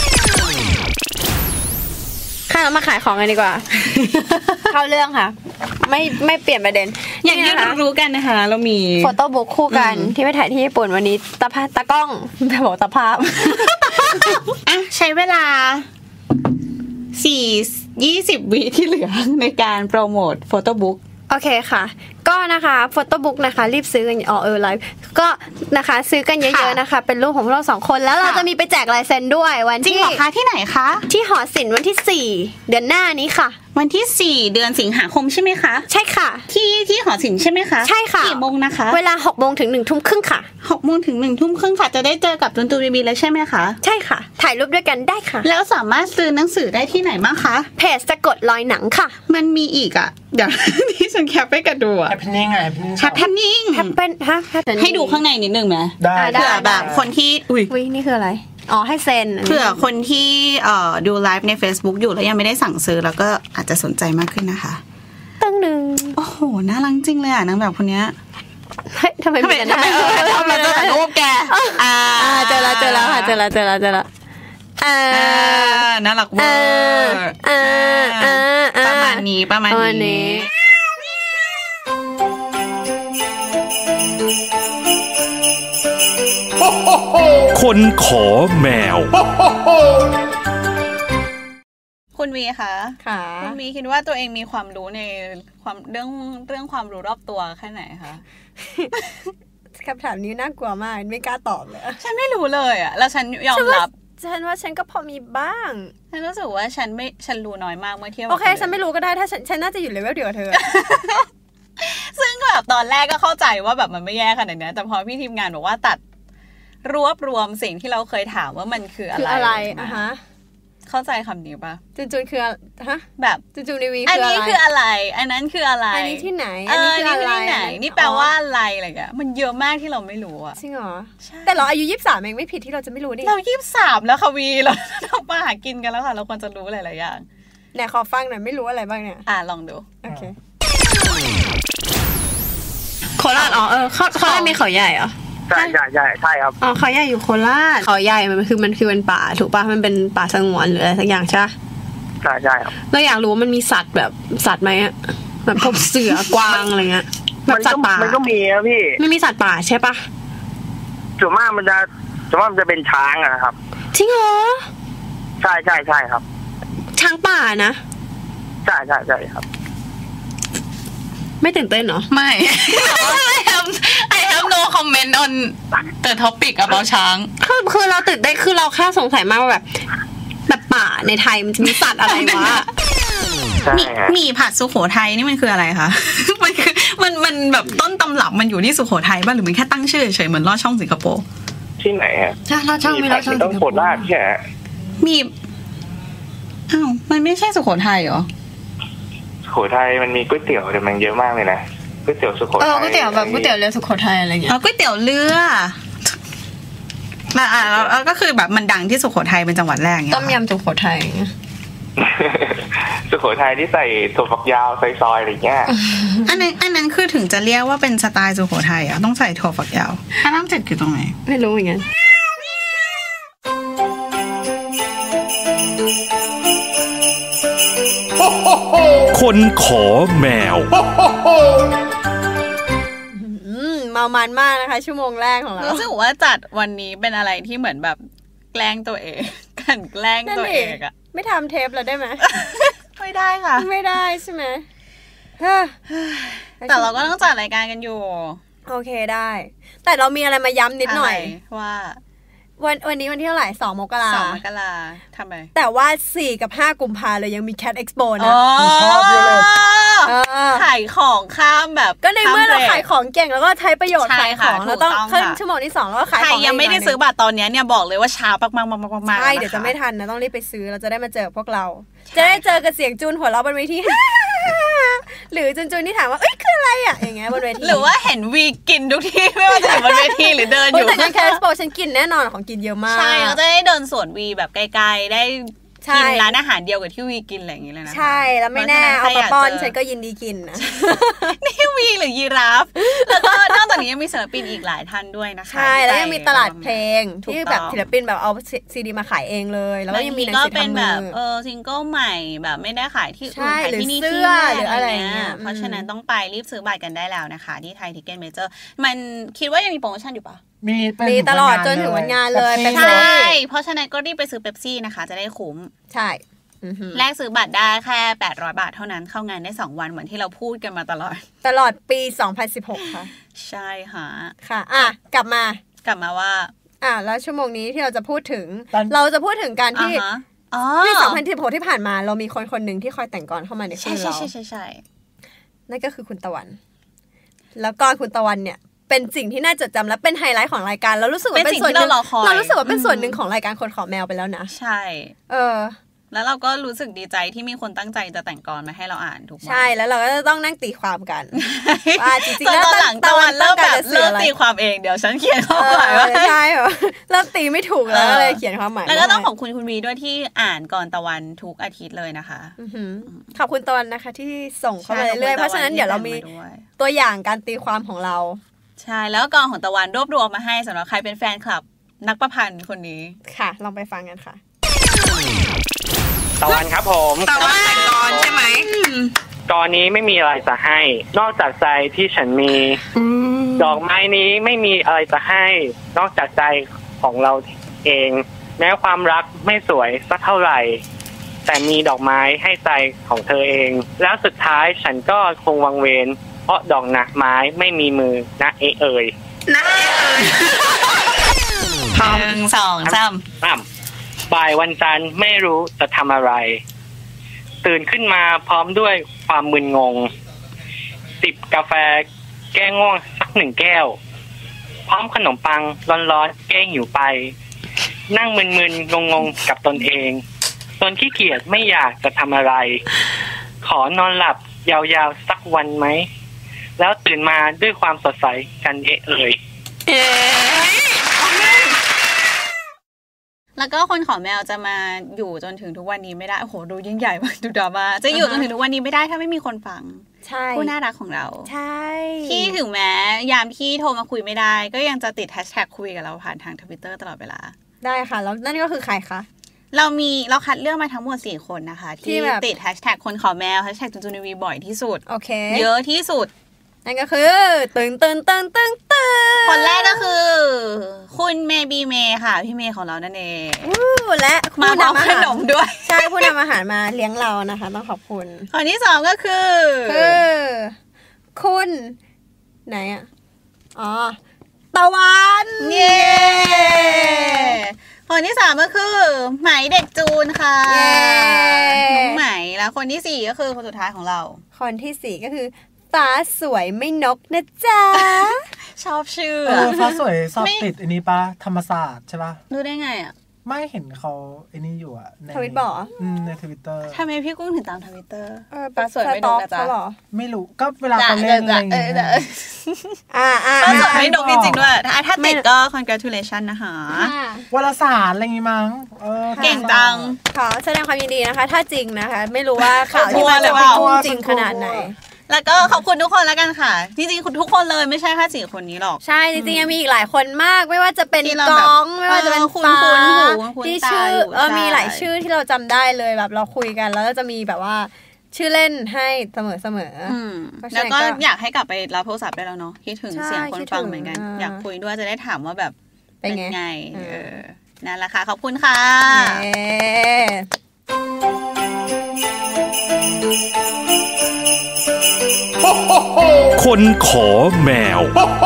ค่ะเรามาขายของกันดีกว่า เข้าเรื่องค่ะไม่ไม่เปลี่ยนประเด็นอย่างที่รู้กันนะคะเรามีโฟโต้บุ๊กคู่กันที่ไปถ่ายที่ญี่ปุ่นวันนี้ตาภาพตากล้องจะบอกตาภาพอ่ะใช้เวลาสี่ ยี่สิบวิที่เหลือในการโปรโมทโฟโต้บุ๊กโอเคค่ะก็นะคะโฟโต้บุ๊กนะคะรีบซื้อกันอ๋อเออไลฟ์ก็นะคะซื้อกันเยอะๆนะคะเป็นรูปของพวกเราสองคนแล้วเราจะมีไปแจกลายเซ็นด้วยวันที่จริงเหรอคะที่ไหนคะที่หอศิลป์วันที่สี่เดือนหน้านี้ค่ะวันที่สี่เดือนสิงหาคมใช่ไหมคะใช่ค่ะที่ที่หอศิลป์ใช่ไหมคะใช่ค่ะกี่โมงนะคะเวลาหกโมงถึงหนึ่งทุ่มครึ่งค่ะหกโมงถึงหนึ่งทุ่มครึ่งค่ะจะได้เจอกับจุนจูบีบีแล้วใช่ไหมคะใช่ค่ะถ่ายรูปด้วยกันได้ค่ะแล้วสามารถซื้อหนังสือได้ที่ไหนบ้างคะเพจสะกดรอยหนังค่ะมันมีอีกอ่ะเดี๋ยวที่ฉันแคปไปกันดูอ่ะแฮปปี้ไงแฮปปี้แฮปปี้ฮะให้ดูข้างในนิดนึงไหมได้เผื่อแบบคนที่อุ้ยนี่คืออะไรอ๋อให้เซ็นเผื่อคนที่เอ่อดูไลฟ์ใน Facebook อยู่แล้วยังไม่ได้สั่งซื้อแล้วก็อาจจะสนใจมากขึ้นนะคะตั้งหนึ่งโอ้โหน่ารักจริงเลยอ่ะนางแบบคนเนี้ยเฮ้ยทำไมมีแต่หน้าเออทำไมจะถ่ายรูปแกอ่าเจอแล้วเจอแล้วค่ะเจอแล้วเจอแล้วเจอแล้วอ่าน่ารักเวอร์อ่าอ่าประมาณนี้ประมาณนี้คนขอแมวคุณวีคะค่ะคุณวีคิดว่าตัวเองมีความรู้ในความเรื่องเรื่องความรู้รอบตัวแค่ไหนคะคำถามนี้น่ากลัวมากไม่กล้าตอบเลยฉันไม่รู้เลยอ่ะแล้วฉันยอมรับฉันว่าฉันก็พอมีบ้างฉันรู้สึกว่าฉันไม่ฉันรู้น้อยมากเมื่อเทียบโอเคฉันไม่รู้ก็ได้ถ้าฉันฉันน่าจะอยู่เลเวลเดียวกับเธอซึ่งแบบตอนแรกก็เข้าใจว่าแบบมันไม่แย่ขนาดนี้แต่พอพี่ทีมงานบอกว่าตัดรวบรวมสิ่งที่เราเคยถามว่ามันคืออะไรคืออะไรอ่ะฮะเข้าใจคำนี้ปะจุนจุนคือฮะแบบจุนจุนในวีอันนี้คืออะไรอันนั้นคืออะไรอันนี้ที่ไหนอันนี้คืออะไรไหนนี่แปลว่าอะไรอะไรอย่างเงี้ยมันเยอะมากที่เราไม่รู้อะจริงเหรอแต่เราอายุยี่สิบสามเองไม่ผิดที่เราจะไม่รู้ดิเรายี่สิบสามแล้วค่ะวีเราต้องมาหากินกันแล้วค่ะเราควรจะรู้หลายๆอย่างไหนขอฟังหน่อยไม่รู้อะไรบ้างเนี่ยอ่ะลองดูโอเคโคราชอ๋อเออเขาเขามีเขาใหญ่เหรอใช่ใช่ใช่ใช่ครับอ๋อเขาใหญ่อยู่โคราชเขาใหญ่มันคือมันคือเป็นป่าถูกป่ะมันเป็นป่าสงวนหรืออะไรสักอย่างใช่ใช่ใช่ครับเราอยากรู้ว่ามันมีสัตว์แบบสัตว์ไหมอะแบบพวกเสือกวางอะไรเงี้ยแบบสัตว์ป่ามันก็มีนะพี่ไม่มีสัตว์ป่าใช่ป่ะส่วนมากมันจะส่วนมากมันจะเป็นช้างอะครับจริงเหรอใช่ใช่ใช่ครับช้างป่านะใช่ใช่ใช่ครับไม่ตื่นเต้นเหรอไม่ I have I have no comment on the topic about ช้างคือคือเราตื่นเต้นคือเราแค่สงสัยมากว่าแบบแบบป่าในไทยมันจะมีสัตว์อะไรวะมีมีผัดสุโขทัยนี่มันคืออะไรคะมันคือมันมันแบบต้นตำรับมันอยู่ที่สุโขทัยบ้างหรือมันแค่ตั้งชื่อเฉยเหมือนลอดช่องสิงคโปร์ที่ไหนอ่ะใช่ลอดช่องมีลอดช่องต้องโคราชแค่มีอ้าวมันไม่ใช่สุโขทัยเหรอสุโขทัยมันมีก๋วยเตี๋ยวแต่มันเยอะมากเลยนะก๋วยเตี๋ยวสุโขทัยเออก๋วยเตี๋ยวแบบก๋วยเตี๋ยวเรือสุโขทัยอะไรเงี้ยอ๋อก๋วยเตี๋ยวเรืออ่าแล้วก็คือแบบมันดังที่สุโขทัยเป็นจังหวัดแรกอย่างเงี้ยต้มยำสุโขทัยสุโขทัยที่ใส่ถั่วฝักยาวใส่ซอยอะไรเงี้ยอันนั้นอันนั้นคือถึงจะเรียกว่าเป็นสไตล์สุโขทัยอ่ะต้องใส่ถั่วฝักยาวพระรามเจ็ดคือตรงไหนไม่รู้เหมือนกันคนขอแมวเมามันมากนะคะชั่วโมงแรกของเรารู้สึกว่าจัดวันนี้เป็นอะไรที่เหมือนแบบแกล้งตัวเองกันแกล้งตัวเองอะไม่ทำเทปแล้วได้ไหมไม่ได้ค่ะไม่ได้ใช่ไหมแต่เราก็ต้องจัดรายการกันอยู่โอเคได้แต่เรามีอะไรมาย้ำนิดหน่อยว่าวันวันนี้วันที่เท่าไหร่สองมกราสองมกราทำไมแต่ว่าสี่กับห้ากุมภาเลยยังมี Cat Expo นะชอบเลยขายของข้ามแบบก็ในเมื่อเราขายของเก่งแล้วก็ใช้ประโยชน์ขายของเราต้องขึ้นชั่วโมงที่สองแล้วก็ขายของใครยังไม่ได้ซื้อบัตรตอนนี้เนี่ยบอกเลยว่าช้ามากๆๆๆใช่เดี๋ยวจะไม่ทันนะต้องรีบไปซื้อเราจะได้มาเจอพวกเราจะได้เจอกับเสียงจูนหัวเราะบนเวทีหรือจูนจูนที่ถามว่าเอ้ยคืออะไรอ่ะอย่างเงี้ยบนเวทีหรือว่าเห็นวีกินทุกที่ไม่ว่าจะอยู่บนเวทีหรือเดินอยู่แต่งานแคสโปฉันกินแน่นอนของกินเยอะมากใช่เราจะได้เดินสวนวีแบบไกลๆได้กินร้านอาหารเดียวกับที่วีกินอะไรอย่างเงี้ยเลยนะใช่แล้วไม่แน่เอาปลาป้อนฉันก็ยินดีกินนะนี่วีหรือยีราฟแล้วก็นอกจากนี้ยังมีศิลปินอีกหลายท่านด้วยนะคะใช่แล้วยังมีตลาดเพลงที่แบบศิลปินแบบเอาซีดีมาขายเองเลยแล้วก็ยังมีหนังสือทำมือเออซิงเกิลใหม่แบบไม่ได้ขายที่อื่นขายที่นี่ที่นั่นหรืออะไรเงี้ยเพราะฉะนั้นต้องไปรีบซื้อบัตรกันได้แล้วนะคะที่ไทยทิกเก็ตเมเจอร์มันคิดว่ายังมีโปรโมชั่นอยู่ปะมีมีตลอดจนถึงวันงานเลยใช่เพราะฉะนั้นก็รีบไปซื้อเป๊ปซี่นะคะจะได้คุ้มใช่แลกซื้อบัตรได้แค่แปดร้อยบาทเท่านั้นเข้างานได้สองวันเหมือนที่เราพูดกันมาตลอดตลอดปีสองพันสิบหกค่ะใช่ค่ะค่ะอ่ะกลับมากลับมาว่าอ่ะแล้วชั่วโมงนี้ที่เราจะพูดถึงเราจะพูดถึงการที่ปีสองพันสิบหกที่ผ่านมาเรามีคนคนหนึ่งที่คอยแต่งกลอนเข้ามาในชีวิตเราใช่ใช่ใช่นั่นก็คือคุณตะวันแล้วก็คุณตะวันเนี่ยเป็นสิ่งที่น่าจดจำและเป็นไฮไลท์ของรายการเรารู้สึกว่าเป็นส่วนหนึ่งเรารู้สึกว่าเป็นส่วนหนึ่งของรายการคนขอแมวไปแล้วนะใช่เออแล้วเราก็รู้สึกดีใจที่มีคนตั้งใจจะแต่งกลอนมาให้เราอ่านทุกวันใช่แล้วเราก็จะต้องนั่งตีความกันว่าจริงๆแล้วตอนหลังตะวันเริ่มแบบเริ่มตีความเองเดี๋ยวฉันเขียนเข้าไปว่าใช่เหรอเริ่มตีไม่ถูกแล้วเลยเขียนความหมายแล้วก็ต้องขอบคุณคุณวีด้วยที่อ่านก่อนตะวันทุกอาทิตย์เลยนะคะขอบคุณตะวันนะคะที่ส่งเข้ามาเรื่อยๆเพราะฉะนั้นเดี๋ยวเรามีตัวอย่างการตีความของเราใช่แล้วกองของตะวันรวบรวมมาให้สำหรับใครเป็นแฟนคลับนักประพันธ์คนนี้ค่ะลองไปฟังกันค่ะตะวันครับผมตะวันแต่งกรใช่ไหมกรนี้ไม่มีอะไรจะให้นอกจากใจที่ฉันมีดอกไม้นี้ไม่มีอะไรจะให้นอกจากใจของเราเองแม้ความรักไม่สวยสักเท่าไหร่แต่มีดอกไม้ให้ใจของเธอเองแล้วสุดท้ายฉันก็คงวังเวรเพราะดอกหนักไม้ไม่มีมือนะเอเอ่ยน่าหนึ่งสองสามสามบ่ายวันจันทร์ไม่รู้จะทำอะไรตื่นขึ้นมาพร้อมด้วยความมึนงงจิบกาแฟแก้ง่วงสักหนึ่งแก้วพร้อมขนมปังร้อนๆแก้หิวไปนั่งมึนๆงงๆกับตนเองตนขี้เกียจไม่อยากจะทำอะไรขอนอนหลับยาวๆสักวันไหมแล้วตื่นมาด้วยความสดใสกันเอ่ยแล้วก็คนขอแมวจะมาอยู่จนถึงทุกวันนี้ไม่ได้โอ้โหดูยิ่งใหญ่มากดูดราม่าจะอยู่จนถึงทุกวันนี้ไม่ได้ถ้าไม่มีคนฟังใช่ผู้น่ารักของเราใช่ที่ถึงแม้ยามที่โทรมาคุยไม่ได้ก็ยังจะติดแฮชแท็กคุยกับเราผ่านทาง Twitter ตลอดเวลาได้ค่ะแล้วนั่นก็คือใครคะเรามีเราคัดเลือกมาทั้งหมดสี่คนนะคะที่ติดแฮชแท็กคนขอแมวแฮชแท็กจุนจุนวีบ่อยที่สุดโอเคเยอะที่สุดนั่นก็คือตึงตึงตึงตึงตึงคนแรกก็คือคุณเมบีเมย์ค่ะพี่เมย์ของเรานั่นเองและมาพร้อมขนมด้วยใช่ผู้นำอาหารมาเลี้ยงเรานะคะต้องขอบคุณคนที่สองก็คือคือคุณไหนอ่ะอ๋อตะวันเย้คนที่สามก็คือไหมเด็กจูนค่ะน้องไหมแล้วคนที่สี่ก็คือคนสุดท้ายของเราคนที่สี่ก็คือฟ้าสวยไม่นกนะจ๊ะชอบชื่อเออฟ้าสวยสอบติดอันนี้ปะธรรมศาสตร์ใช่ปะรู้ได้ไงอ่ะไม่เห็นเขาไอ้นี่อยู่อ่ะในทวิตบอกอืมในทวิตเตอร์ทำไมพี่กุ้งถึงตามทวิตเตอร์ฟ้าสวยไม่นกนะจ๊ะไม่รู้ก็เวลาเขาเล่นอะไรอย่างเงี้ยอ่าอ่าฟ้าสวยไม่นกจริงๆด้วยถ้าติดก็ congratulation นะคะวารสารอะไรงี้มั้งเออเก่งจังขอแสดงความยินดีนะคะถ้าจริงนะคะไม่รู้ว่าข่าวที่มาจากพี่กุ้งจริงขนาดไหนแล้วก็ขอบคุณทุกคนแล้วกันค่ะจริงๆทุกคนเลยไม่ใช่แค่สี่คนนี้หรอกใช่จริงๆยังมีอีกหลายคนมากไม่ว่าจะเป็นก้องไม่ว่าจะเป็นฟ้าที่ชื่อเออมีหลายชื่อที่เราจำได้เลยแบบเราคุยกันแล้วจะมีแบบว่าชื่อเล่นให้เสมอเสมอแล้วก็อยากให้กลับไปรับโทรศัพท์ได้แล้วเนาะคิดถึงเสียงคนฟังเหมือนกันอยากคุยด้วยจะได้ถามว่าแบบเป็นไงเออนั่นแหละค่ะขอบคุณค่ะคนขอแมว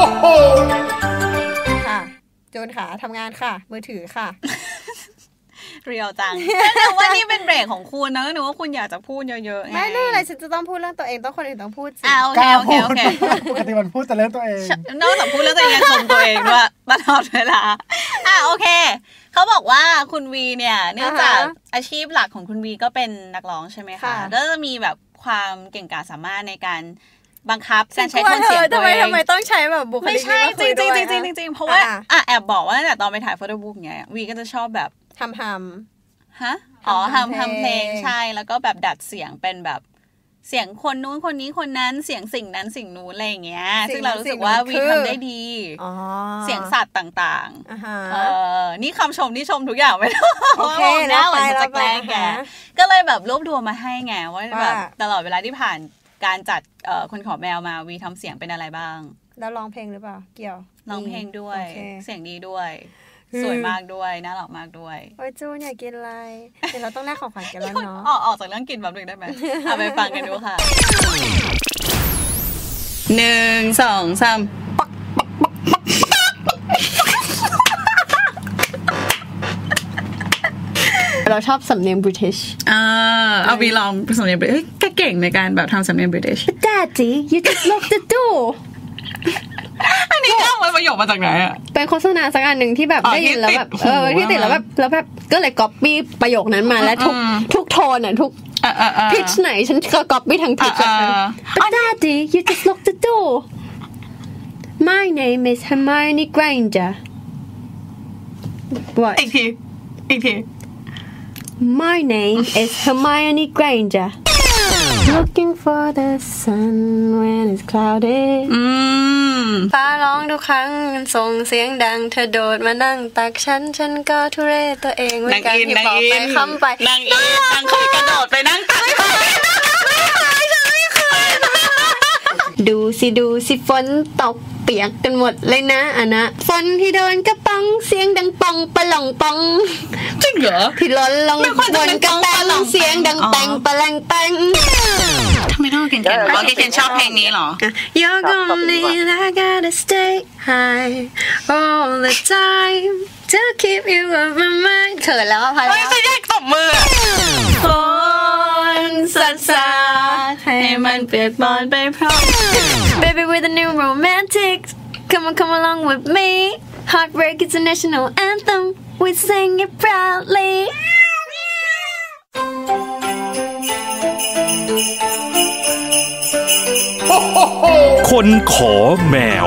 ค่ะจูนค่ะทำงานค่ะมือถือค่ะเรียวจังนึกว่านี่เป็นเบรกของคุณนะนึกว่าคุณอยากจะพูดเยอะๆไม่เรื่องอะไรฉันจะต้องพูดเรื่องตัวเองต้องคนอื่นต้องพูดสิโอเคโอเคโอเคปกติมันพูดแต่เรื่องตัวเองนอกจากพูดเรื่องตัวเองยังชมตัวเองด้วยตลอดเวลาอ่ะโอเคเขาบอกว่าคุณวีเนี่ยเนื่องจากอาชีพหลักของคุณวีก็เป็นนักร้องใช่ไหมคะก็จะมีแบบความเก่งกาจสามารถในการบังคับการใช้โทนเสียงตัวเองทำไมต้องใช้แบบบุคลิกไม่ใช่จริงจริงจริงจริงจริงเพราะว่าอ่ะแอบบอกว่าตั้งแต่ตอนไปถ่ายโฟโต้บุ๊กเงี้ยวีก็จะชอบแบบทำทำฮะอ๋อทำทำเพลงใช่แล้วก็แบบดัดเสียงเป็นแบบเสียงคนนู้นคนนี้คนนั้นเสียงสิ่งนั้นสิ่งนู้นอะไรอย่างเงี้ยซึ่งเรารู้สึกว่าวีทำได้ดีเสียงสัตว์ต่างๆเออนี่คำชมนี่ชมทุกอย่างไม่ได้โอเคแล้วไปจะแกล้งแกก็เลยแบบรวบรวมมาให้ไงว่าแบบตลอดเวลาที่ผ่านการจัดคนขอแมวมาวีทำเสียงเป็นอะไรบ้างแล้วร้องเพลงหรือเปล่าเกี่ยวร้องเพลงด้วยเสียงดีด้วยสวยมากด้วยน่ารักมากด้วยโอ้ยจูนอยากกินอะไรเดี๋ยวเราต้องแลกของขวัญกันแล้วเนาะออกออกจากเรื่องกินแบบนึงได้ไหมเอาไปฟังกันดูค่ะหนึ่งสองสามเราชอบสำเนียง British อ่าเอาวีลองสำเนียง British แกเก่งในการแบบทำสำเนียง British Daddy you just lock the door อันนี้เอามาประโยคมาจากไหนอ่ะเป็นโฆษณาสักอันหนึ่งที่แบบได้ยินแล้วแบบเออที่ติดแล้วแบบแล้วแบบก็เลยก๊อปปี้ประโยคนั้นมาแล้วทุกทุกโทนอ่ะทุกพิชไหนฉันก็ก๊อปปี้ทั้งพิชเลย But Daddy you just lock the door My name is Hermione Granger What อีกทีอีกที My name is Hermione Granger Looking for the sun when it's cloudy ฟ้าร้องทุกครั้งมันส่งเสียงดังเธอโดดมานั่งตักฉันฉันก็ทุเรศตัวเองด้วยการที่บอกไปคำไปนั่งอินนั่งเคยกระโดดไปนั่งตักดูสิดูสิฝนตกเปียกกันหมดเลยนะอ่ะนะฝนที่โดนกระป๋องเสียงดังปองปะหลองปองจริงเหรอที่ล้นลงบนกระแปงเสียงดังแปงปะแรงแปงทำไมต้องเก่งๆเพราะเก่งๆชอบเพลงนี้เหรอ You're gonna I gotta stay high all the time to keep you on my mind เขินแล้วพอแล้วไม่จะแยกตบมือฝนสัดสาดให้มันเปียกปอนไปพร้อม Baby with a new romantic come on come along with me Heartbreak is a national anthem we sing it proudly คนขอแมว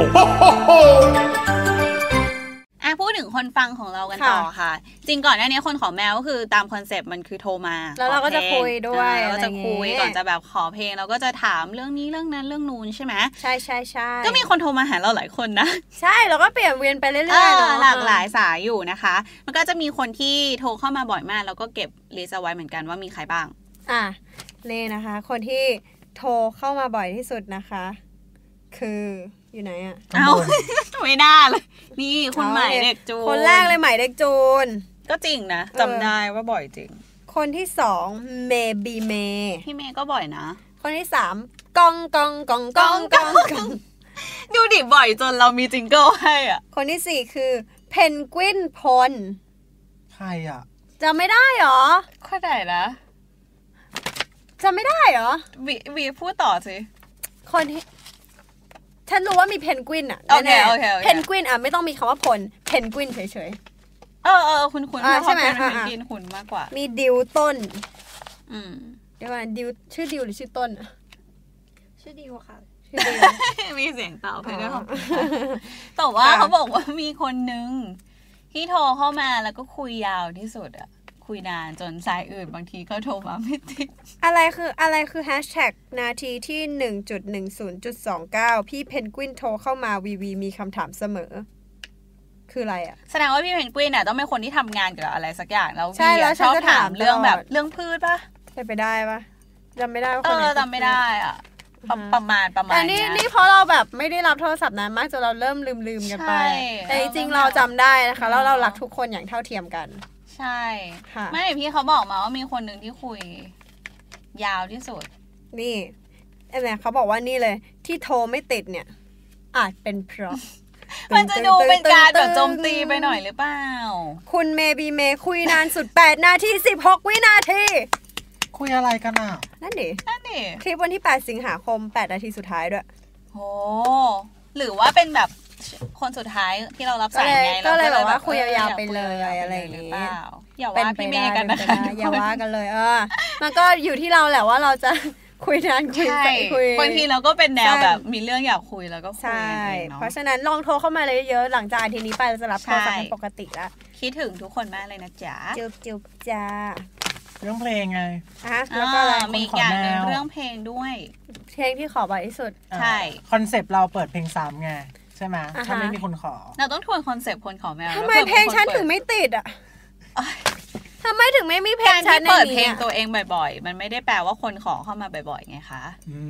อ่ะพูดถึงคนฟังของเรากันต่อค่ะจริงก่อนหน้านี้คนขอแมวก็คือตามคอนเซปต์มันคือโทรมาแล้วเราก็จะคุยด้วยเราก็จะคุยก่อนจะแบบขอเพลงเราก็จะถามเรื่องนี้เรื่องนั้นเรื่องนู้นใช่ไหมใช่ใช่ใช่ก็มีคนโทรมาหาเราหลายคนนะใช่เราก็เปลี่ยนเวียนไปเรื่อยๆเนาะหลากหลายสายอยู่นะคะมันก็จะมีคนที่โทรเข้ามาบ่อยมากแล้วก็เก็บลิสต์เอาไว้เหมือนกันว่ามีใครบ้างอ่ะนี่นะคะคนที่โทรเข้ามาบ่อยที่สุดนะคะคืออยู่ไหนอ่ะเอ้าไม่น่าเลยนี่คุณใหม่เด็กจูนคนแรกเลยใหม่เด็กจูนก็จริงนะจำได้ว่าบ่อยจริงคนที่สองเมย์บีเมย์พี่เมย์ก็บ่อยนะคนที่สามกองกองกองกองกองกองดูดิบ่อยจนเรามีจิงเกิลให้อ่ะคนที่สี่คือเพนกวินพลใครอ่ะจำไม่ได้หรอข้อไหนนะจำไม่ได้หรอวีวีพูดต่อสิคนที่ฉันรู้ว่ามีเพนกวินอ่ะโอเคโอเคเพนกวินอ่ะไม่ต้องมีคำว่าพลเพนกวินเฉยๆเออเออคุณคุณใช่ไหมเพนกวินคุณมากกว่ามีดิวต้นอืมเดี๋ยวก่อนดิวชื่อดิวหรือชื่อต้นชื่อดิวค่ะชื่อดิวมีเสียงเต่าไปด้วยค่ะแต่ว่าเขาบอกว่ามีคนนึงที่โทรเข้ามาแล้วก็คุยยาวที่สุดอ่ะคุยนานจนสายอื่นบางทีก็โทรมาไม่ติดอะไรคืออะไรคือแฮชแท็กนาทีที่ หนึ่งจุดหนึ่งศูนย์จุดสองเก้า พี่เพนกวินโทรเข้ามาวีวีมีคำถามเสมอคืออะไรอ่ะแสดงว่าพี่เพนกวินน่ะต้องเป็นคนที่ทำงานเกี่ยวกับอะไรสักอย่างแล้วพี่ชอบถามเรื่องแบบเรื่องพืชป่ะเป็นไปได้ป่ะจำไม่ได้ว่าคนไหนจำไม่ได้อ่ะประมาณประมาณแต่นี่นี่เพราะเราแบบไม่ได้รับโทรศัพท์นานมากจนเราเริ่มลืมๆกันไปแต่จริงๆเราจำได้นะคะแล้วเรารักทุกคนอย่างเท่าเทียมกันใช่ไม่พี่เขาบอกมาว่ามีคนหนึ่งที่คุยยาวที่สุดนี่ไอ้แม่เขาบอกว่านี่เลยที่โทรไม่ติดเนี่ยอาจเป็นเพราะมันจะดูเป็นการแบบโจมตีไปหน่อยหรือเปล่าคุณเมบีเมคุยนานสุดแปดนาทีสิบหกวินาทีคุยอะไรกันอ่ะนั่นดินั่นดิคลิปวันที่แปดสิงหาคมแปดนาทีสุดท้ายด้วยโอ้หรือว่าเป็นแบบคนสุดท้ายที่เรารับสายไงก็เลยแบบว่าคุยยาวๆไปเลยอะไรอย่างนี้อย่าว่าพี่เมย์กันนะคะอย่าว่ากันเลยเออมันก็อยู่ที่เราแหละว่าเราจะคุยนานคุยไปคุยบางทีเราก็เป็นแนวแบบมีเรื่องอยากคุยแล้วก็คุยใช่เพราะฉะนั้นลองโทรเข้ามาเลยเยอะหลังจากทีนี้ไปเราจะรับโทรศัพท์เป็นปกติแล้วคิดถึงทุกคนมากเลยนะจ๊ะจุ๊บจุ๊บจ้าเรื่องเพลงไงอ่ะแล้วก็อะไรมีอย่างนึงเรื่องเพลงด้วยเพลงที่ขอบ่อยที่สุดใช่คอนเซปต์เราเปิดเพลงซ้ำไงใช่ไหมถ้าไม่มีคนขอเราต้องทวนคอนเซปต์คนขอแมวทำไมเพลงฉันถึงไม่ติดอ่ะทำไมถึงไม่มีเพลงฉันในนี้เปิดเพลงตัวเองบ่อยๆมันไม่ได้แปลว่าคนขอเข้ามาบ่อยๆไงคะ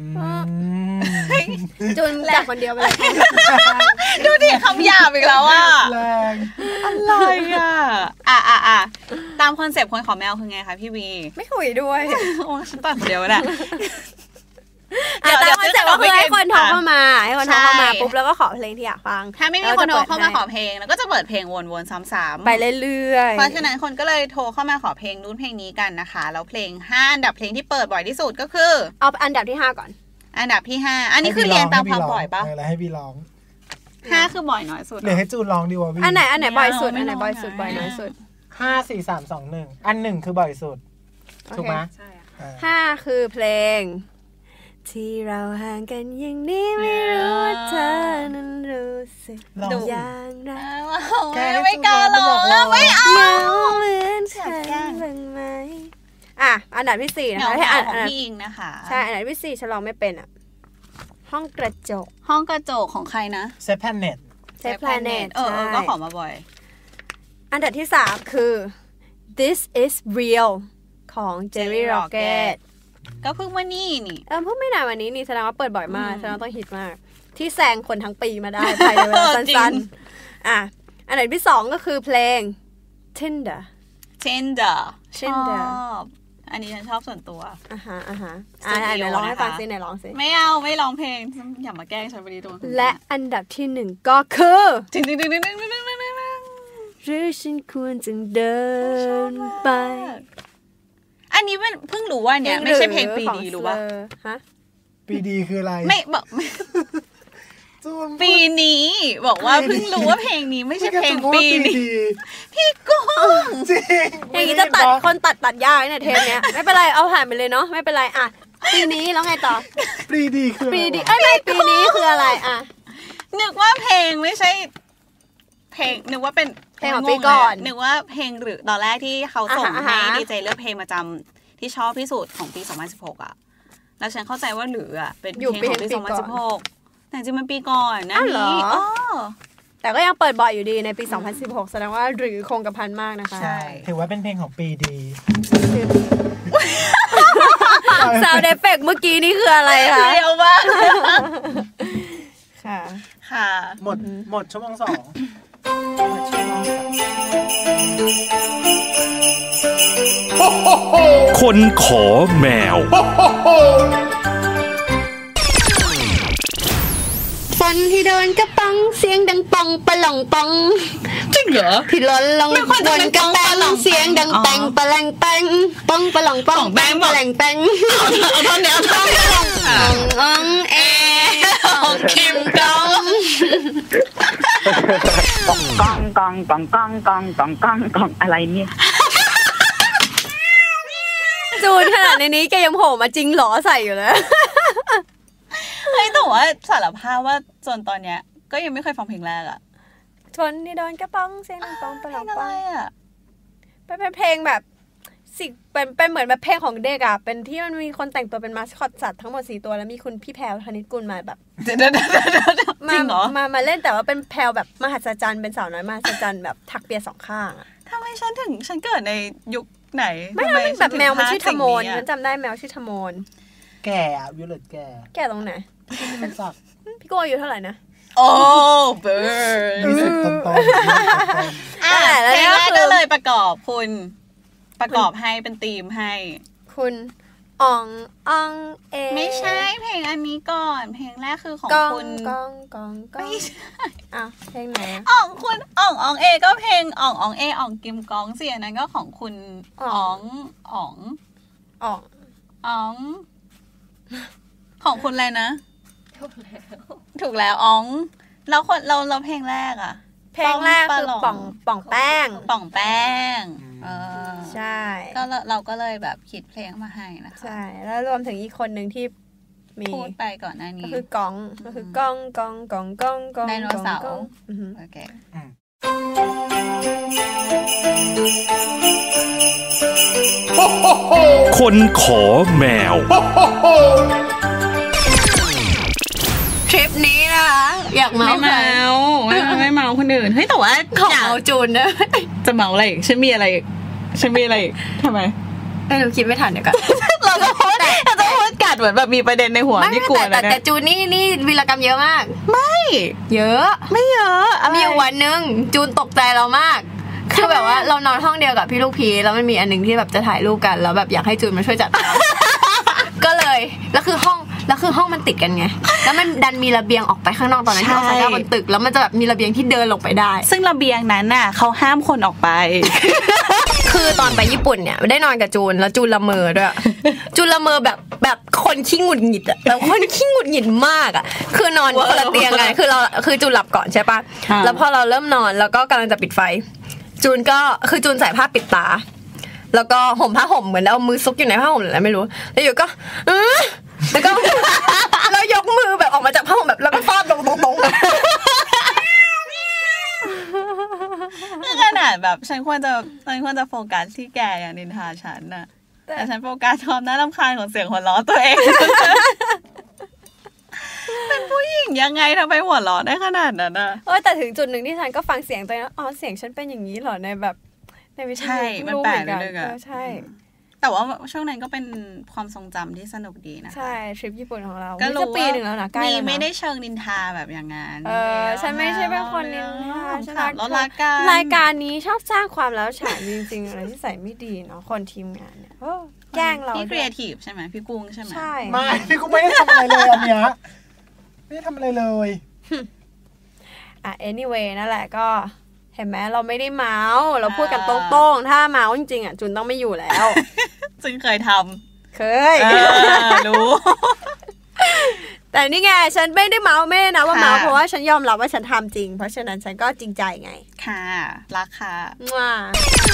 จุนจากคนเดียวไปเลยดูดิคำหยาบอีกแล้วอ่ะแรงอะไรอ่ะอ่ะอ่ะอ่ะตามคอนเซปต์คนขอแมวคือไงคะพี่วีไม่คุยด้วยโอ้ฉันตัดเดียวนะเดี๋ยวเดี๋ยวจะบอกให้คนโทรเข้ามาให้คนโทรเข้ามาปุ๊บแล้วก็ขอเพลงที่อยากฟังถ้าไม่มีคนโทรเข้ามาขอเพลงแล้วก็จะเปิดเพลงวนๆซ้ำๆไปเรื่อยๆเพราะฉะนั้นคนก็เลยโทรเข้ามาขอเพลงนู้นเพลงนี้กันนะคะแล้วเพลงห้าอันดับเพลงที่เปิดบ่อยที่สุดก็คือเอาอันดับที่ห้าก่อนอันดับที่ห้าอันนี้คือเรียงตามความบ่อยปะอะไรให้พี่ร้องห้าคือบ่อยน้อยสุดหรือให้จูนร้องดีกว่าพี่อันไหนอันไหนบ่อยสุดอันไหนบ่อยสุดบ่อยน้อยสุดห้าสี่สามสองหนึ่งอันหนึ่งคือบ่อยสุดถูกไหมใช่ห้าคือเพลงที่เราห่างกันอย่างนี้ไม่รู้ว่าเธอนั้นรู้สึกอย่างไรไม่กล้าหรอกไม่เอาเหมือนฉันบ้างไหมอ่ะอันดับที่สี่นะคะให้อ่านอันดับที่อิงนะคะใช่อันดับที่สี่ฉันลองไม่เป็นอ่ะห้องกระจกห้องกระจกของใครนะเซฟแพนเน็ตเซฟแพนเน็ตเออก็ขอมาบ่อยอันดับที่สามคือ This is real ของ Jerry Rocket ก็เพิ่งวันนี้นี่เออเพิ่งไม่นานวันนี้นี่แสดงว่าเปิดบ่อยมากแสดงว่าต้องฮิตมากที่แซงคนทั้งปีมาได้ภายในเวลาสั้นๆอ่ะอันดับที่สองก็คือเพลง Tinder Tinder ช Tinder อบอันนี้ฉันชอบส่วนตัวอ่าฮะอ่าฮะอ่าไหนร้องให้ฟังซิไหนร้องซิไม่เอาไม่ร้องเพลงอย่ามาแกล้งฉันไปดีตัวและอันดับที่หนึ่งก็คือจริงจริงจริงจริงจริงจริงหรือฉันควรจะเดินไปอันนี้เพิ่งรู้ว่าเนี่ยไม่ใช่เพลงปีดีรู้ป่ะฮะปีดีคืออะไรไม่บอกปีนี้บอกว่าเพิ่งรู้ว่าเพลงนี้ไม่ใช่เพลงปีนี้พี่กุ้งจริงอย่างนี้จะตัดคนตัดตัดยากเนี่ยเทปเนี้ยไม่เป็นไรเอาผ่านไปเลยเนาะไม่เป็นไรอ่ะปีนี้แล้วไงต่อปีดีคือปีดีเอ้ยไม่ปีนี้คืออะไรอ่ะนึกว่าเพลงไม่ใช่เพลงนึกว่าเป็นเพลงของปีก่อนนึกว่าเพลงหรือตอนแรกที่เขาส่งอ่าให้ฮะดีเจเลือกเพลงประจำที่ชอบที่สุดของปีสองพันสิบหกอ่ะแล้วฉันเข้าใจว่าหรืออ่ะเป็นเพลงของปีสองพันสิบหกแต่จริงมันปีก่อนนะนี่อ๋อแต่ก็ยังเปิดบ่อยอยู่ดีในปีสองพันสิบหกแสดงว่าหรือคงกระพันมากนะคะใช่ถือว่าเป็นเพลงของปีดีซาวด์เอฟเฟกต์เมื่อกี้นี่คืออะไรคะเร็วมากค่ะค่ะหมดหมดชั่วโมงสองคนขอแมวฟันที่เดินกระปังเสียงดังปังปะหล่องปังจริงเหรอที่ล้นลงบนกระแปงเสียงดังแปงปะแรงแปงปังปะหล่องปังแปงปะแรงแปงเอาท่อนเดียวท่อนเดียวอ่องอ่องเอของคิมกองกองกองกองกองกองกองกองกองอะไรเนี่ยจูนขนาดในนี้แกยังโผล่มาจริงเหรอใส่อยู่เลยเฮ้ยแต่ว่าสารภาพว่าจนตอนเนี้ยก็ยังไม่เคยฟังเพลงแรกอะชนที่โดนกระป๋องเสียงดังปังปะหเพล่ลองอะปัไรง อะเป็นเพลงแบบสิเป็นเป็นเหมือนแบบเพลงของเด็กอ่ะเป็นที่มันมีคนแต่งตัวเป็นมาสคอตสัตว์ทั้งหมดสี่ตัวแล้วมีคุณพี่แพรวธนิตกุลมาแบบเดี๋ยวเดี๋ยวเดี๋ยวเดี๋ยวจมาริงเหรอมามาเล่นแต่ว่าเป็นแพรวแบบมหัศจรรย์เป็นสาวน้อยมหัศจรรย์แบบถักเปียสองข้างอ่ะทำไมฉันถึงฉันเกิดในยุคไหนไม่ทำไม่แบบแมวมันชื่อทโมนฉัฉันจำได้แมวชื่อทโมนแก่อะวิวเลตแก่แกตรงไหนเป็นสักพี่โก้อายุเท่าไหร่นะโอ้เบิร์นยี่สิบต้นต้นอ่ะเพลงแรกก็เลยประกอบคุณประกอบให้เป็นธีมให้คุณอ่องอ่องเอไม่ใช่เพลงอันนี้ก่อนเพลงแรกคือของกองคุณกองกองกองไม่ใช่อ้าวเพลงไหนอะอ่องคุณอ่องอ่องเอก็เพลงอ่องอ่องเออ่องกิมกองเสียนั้นก็ของคุณอ่องอ่องอ่องอ๋องของคุณอะไรนะ ถูกแล้วอ๋องแล้วคนเราเราเพลงแรกอะเพลงแรกคือป่องป่องแป้งป่องแป้งเออใช่ก็เราเราก็เลยแบบคิดเพลงมาให้นะคะใช่ แล้วรวมถึงอีกคนหนึ่งที่มีพูดไปก่อนหน้าก็นี้คือกองก็คือกองกองกองกองกองไดโนเสาร์กองอือหือโอเคคนขอแมวทริปนี้นะคะอยากเมาไม่เมาไม่ไม่เมาคนอื่นเฮ้ยแต่ว่าของอยากเมาจูนนะจะเมาอะไรอีกฉันมีอะไรอีกฉันมีอะไรอีกทำไมไม่รู้คิดไม่ทันเดี๋ยวก่อนเราจะพูดเราจะพูดกัดเหมือนแบบมีประเด็นในหัวไม่นี่กลัวแต่นะแต่เนี่ยจูนนี่นี่วีรกรรมเยอะมากไม่เยอะไม่เยอะอะไรมีอยู่วันหนึงจูนตกใจเรามาก คือแบบว่าเรานอนห้องเดียวกับพี่ลูกพีแล้วมันมีอันหนึงที่แบบจะถ่ายรูปกันแล้วแบบอยากให้จูนมาช่วยจัด ก็เลยแล้วคือห้องแล้วคือห้องมันติดกันไงแล้วมันดันมีระเบียงออกไปข้างนอกตอนนั้นที่เราใช้บนตึกแล้วมันจะแบบมีระเบียงที่เดินลงไปได้ซึ่งระเบียงนั้นน่ะเขาห้ามคนออกไปคือตอนไปญี่ปุ่นเนี่ยได้นอนกับจูนแล้วจูนละเมอด้วย จูนละเมอแบบแบบคนขี้หงุดหงิดอะแบบคนขี้หงุดหงิดมากอะคือนอนคนละเตียงกันคือเราคือจูนหลับก่อนใช่ปะอ่าแล้วพอเราเริ่มนอนแล้วก็กำลังจะปิดไฟ จูนก็คือจูนใส่ผ้าปิดตา แล้วก็ห่มผ้าห่มเหมือนเอามือซุกอยู่ในผ้าห่มหรืออะไรไม่รู้แล้วอยู่ก็อือแล้วก็ แล้วยกมือแบบออกมาจากผ้าห่มแบบแล้วก็ฟาดลงตรงๆขนาดแบบฉันควรจะฉันควรจะโฟกัสที่แกอย่างนินทาฉันน่ะแต่ฉันโฟกัสความน่ารำคาญของเสียงหัวเราะตัวเอง เป็นผู้หญิงยังไงทำไมหัวเราะได้ขนาดนั้นน่ะเออแต่ถึงจุดหนึ่งที่ฉันก็ฟังเสียงตัวเองแล้วอ๋อเสียงฉันเป็นอย่างนี้เหรอในแบบในวิทยุใช่มันแปลกนิดนึงอะเออใช่แต่ว่าช่วงนั้นก็เป็นความทรงจำที่สนุกดีนะคะใช่ทริปญี่ปุ่นของเราก็รู้ปีว่าหนึ่งแล้วนะใกล้มีแล้วนะไม่ได้เชิงนินทาแบบอย่างนั้นเออฉันไม่ใช่เป็นคนนินทาฉันรักรถละกันรายการนี้ชอบสร้างความแล้วฉานจริงๆอะไรที่ใส่ไม่ดีเนาะคนทีมงานเนี่ยโอ้แกล้งเราพี่ครีเอทีฟใช่ไหมพี่กุ้งใช่ไหมใช่ไม่พี่กูไม่ได้ทำอะไรเลยอันเนี้ยไม่ได้ทำอะไรเลยอ่ะ anyway นั่นแหละก็เห็นไหมเราไม่ได้เมาส์เราพูดกันตรงๆถ้าเมาส์จริงๆอ่ะจุนต้องไม่อยู่แล้วซึ่งเคยทเคยำเออรู้แต่นี่ไงฉันไม่ได้เมาส์ไม่ได้นะว่าค่ะเมาส์เพราะว่าฉันยอมรับว่าฉันทำจริงเพราะฉะนั้นฉันก็จริงใจไงค่ะรักค่ะว้า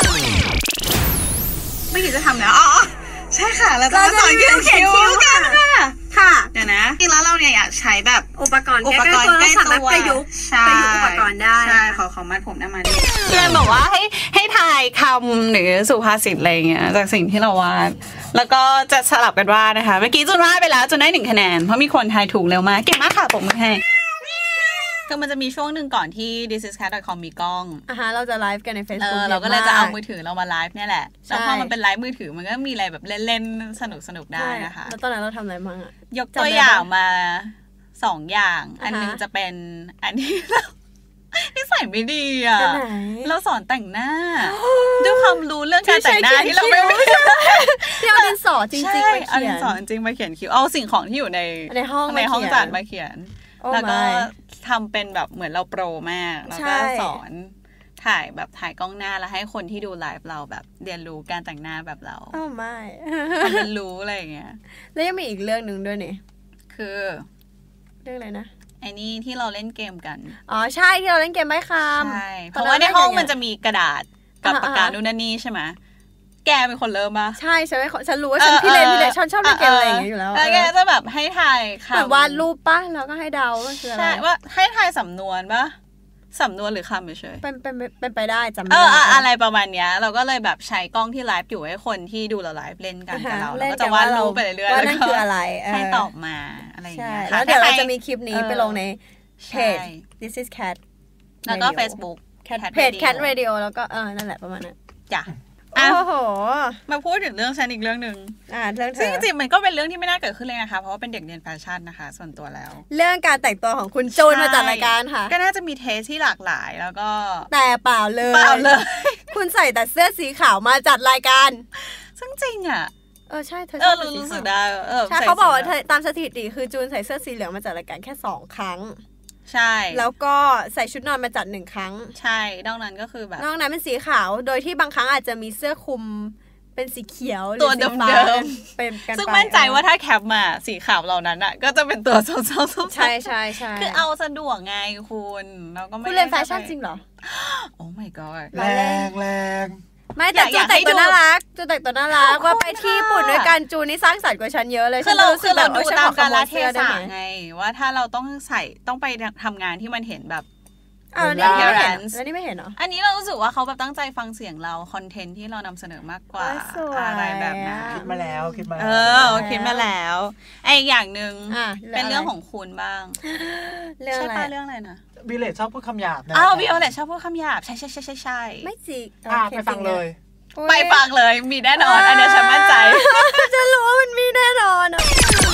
ไม่คิดจะทำแล้วอ๋อใช่ค่ะเราจะมาสอนเขียนคิ้วกันค่ะค่ะเดี๋ยวนะจริงแล้วเราเนี่ยอยากใช้แบบอุปกรณ์อุปกรณ์ใกล้ตัวประยุกต์ใช่ประยุกต์อุปกรณ์ได้ใช่ขอขอมัดผมหน้ามาดิเพื่อนบอกว่าให้ให้ทายคำหรือสุภาษิตอะไรเงี้ยจากสิ่งที่เราวาดแล้วก็จะสลับกันวาดนะคะเมื่อกี้จุนวาดไปแล้วจุนได้หนึ่งคะแนนเพราะมีคนทายถูกเร็วมากเก่งมากค่ะปรบมือให้คือมันจะมีช่วงหนึ่งก่อนที่ this is cat dot com มีกล้องอ่ะฮะเราจะไลฟ์กันในเอ Facebook อเราก็เลยจะเอามืออถือเรามาไลฟ์เนี่ยแหละแล้วพอมันเป็นไลฟ์มือถือมันก็มีอะไรแบบเล่นๆสนุกๆได้นะคะแล้วตอนนั้นเราทำอะไรบ้างอ่ะยกตัวอย่างมาสองอย่างอ่าฮะอันหนึงจะเป็นอันที่เราที่ใส่ไม่ดีอ่ะอันไหนเราสอนแต่งหน้า ด้วยความรู้เรื่องการแต่งหน้าที่เราไม่รู้ที่เอาดินสอจริงๆใช่มาเอาเขีดิยนนสอนจริงมาเขียนคิ้วเอาสิ่งของที่อยู่ในในห้องในห้องมาเขียนจัดมาเขียนโอ้แล้วก็ my ทำเป็นแบบเหมือนเราโปรมากแล้วใช่ก็สอนถ่ายแบบถ่ายกล้องหน้าแล้วให้คนที่ดูไลฟ์เราแบบเรียนรู้การแต่งหน้าแบบเราโอ้ไม่ทำเป็นรู้อะไรอย่างเงี้ยแล้วยังมีอีกเรื่องหนึ่งด้วยนี่คือเรื่องอะไรนะไอ้นี่ที่เราเล่นเกมกันอ๋อใช่ที่เราเล่นเกมใบ้คำใช่เพราะว่าในห้องมันจะมีกระดาษกับปากกาอ่าๆนู่นนั่นนี่ใช่ไหมแกเป็นคนเริ่มมาใช่ฉันไม่ขอฉันรู้ว่าฉันพี่เลนพี่เลนชอบชอบเล่นเกมอะไรอย่างเงี้ยอยู่แล้วแล้วแกจะแบบให้ทายเหมือนคำวาดรูปปะแล้วก็ให้เดาว่าคืออะไรใช่ว่าให้ทายสำนวนปะสำนวนหรือคำเฉยเป็นเป็นเป็นไปได้จำไม่เออได้อะอะไรประมาณเนี้ยเราก็เลยแบบใช้กล้องที่ไลฟ์อยู่ให้คนที่ดูเราไลฟ์เล่นกันกับเราแล้วก็จะวาดรูปไปเรื่อยๆว่าแล้วนั่นก็คืออะไรเให้ตอบมาอะไรอย่างใช่เงี้ยแล้วค่ะเดี๋ยวเราถ้าใคจะมีคลิปนี้เออไปลงในเพใช่จ this is cat แล้วก็ Radio Facebook cat Cat เพจ cat Radio radio แล้วก็เออนั่นแหละประมาณนั้นจ้ะอ่ะโอ้โหมาพูดถึงเรื่องฉันอีกเรื่องหนึ่งอ่าเรื่องเธซึ่งอจริงๆมันก็เป็นเรื่องที่ไม่น่าเกิดขึ้นเลยนะคะเพราะว่าเป็นเด็กเรียนแฟชั่นนะคะ ส่วนตัวแล้วเรื่องการแต่งตัวของคุณจูนมาจัดรายการค่ะก็น่าจะมีเทสที่หลากหลายแล้วก็แต่เปล่าเลยเปล่าเลยคุณใส่แต่เสื้อสีขาวมาจัดรายการซึ่งจริงอ่ะเออใช่เธอเอชออบใส่สีรู้สึกขาวได้เออใช่ใส่เขาบอกว่าสีเธอตามสถิติคือจูนใส่เสื้อสีเหลืองมาจัดรายการแค่สองครั้งใช่แล้วก็ใส่ชุดนอนมาจัดหนึ่งครั้งใช่นอกนั้นก็คือแบบนอกนั้นเป็นสีขาว โดยที่บางครั้งอาจจะมีเสื้อคลุมเป็นสีเขียวหรือตัวสีฟ้าเดิมเป็นกันไปซึ่งมั่นใจว่าถ้าแคปมาสีขาวเหล่านั้นอ่ะก็จะเป็นตัวส้มๆๆใช่ใช่ใช่คือเอาสะดวกไงคุณเราก็ไม่คุณเรียนแฟชั่นจริงเหรอโอ้ my god แรงแรงไม่แต่อยากจูนแต่งให้ตัวดูน่ารักจูนแต่งตัวน่ารักขอบคุณว่าไปที่ญี่ปุ่นค่ะด้วยกันจูนนี่สร้างสรรค์กว่าฉันเยอะเลยคือเราฉันคือเราดูสึกตามแบบกาลออเทฉันขอขโมยสื้อได้ศะไหมไง ว่าถ้าเราต้องใส่ต้องไปทำงานที่มันเห็นแบบอ้าวแล้วนี่ไม่เห็น Appearance แล้วนี่ไม่เห็นเหรออันนี้เรารู้สึกว่าเขาแบบตั้งใจฟังเสียงเราคอนเทนต์ที่เรานำเสนอมากกว่าโอ้ยสวยอะไรแบบนั้นคิดมาแล้วคิดมาเอแล้วอคิดมาแล้วไอ้อีกอย่างหนึ่งอ่ะเป็นเรื่องอะไรของคุณบ้างเรื่องใช่อะไรป้าเรื่องอะไรนะวิเลจชอบพูดคำหยาบนะอ้าววิโอเลตชอบพูดคำหยาบใช่ใช่ใช่ใช่ใช่ไม่จริงอ่ะโอคไปฟังเลยจริงอะไปฟังเลยมีแน่นอน อันเนี้ยฉันมั่นใจจะรู้ว่ามันมีแน่นอนอะ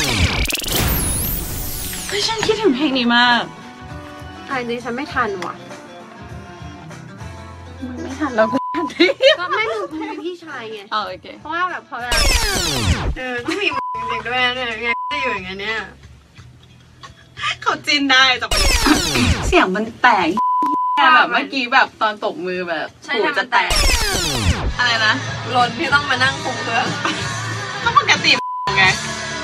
เฮ้ยฉันคิดถึงเพลงนี้มากอ่ะจริงฉันไม่ทันว่ะมึงไม่ทันแล้วกูทันทีก็ไม่มึงมีพี่ชายไงอ๋อโอเคเพราะว่าแบบพอแบบเออต้องมีจริงๆด้วยเนี่ยไงจะอยู่อย่างเงี้ยเนี่ยเขาจินได้แต่ว่าเสียงมันแตกแบบเมื่อกี้แบบตอนตบมือแบบใช่หูจะแตก อะไรนะลนที่ต้องมานั่งคุมเครื่องก็ปกติไง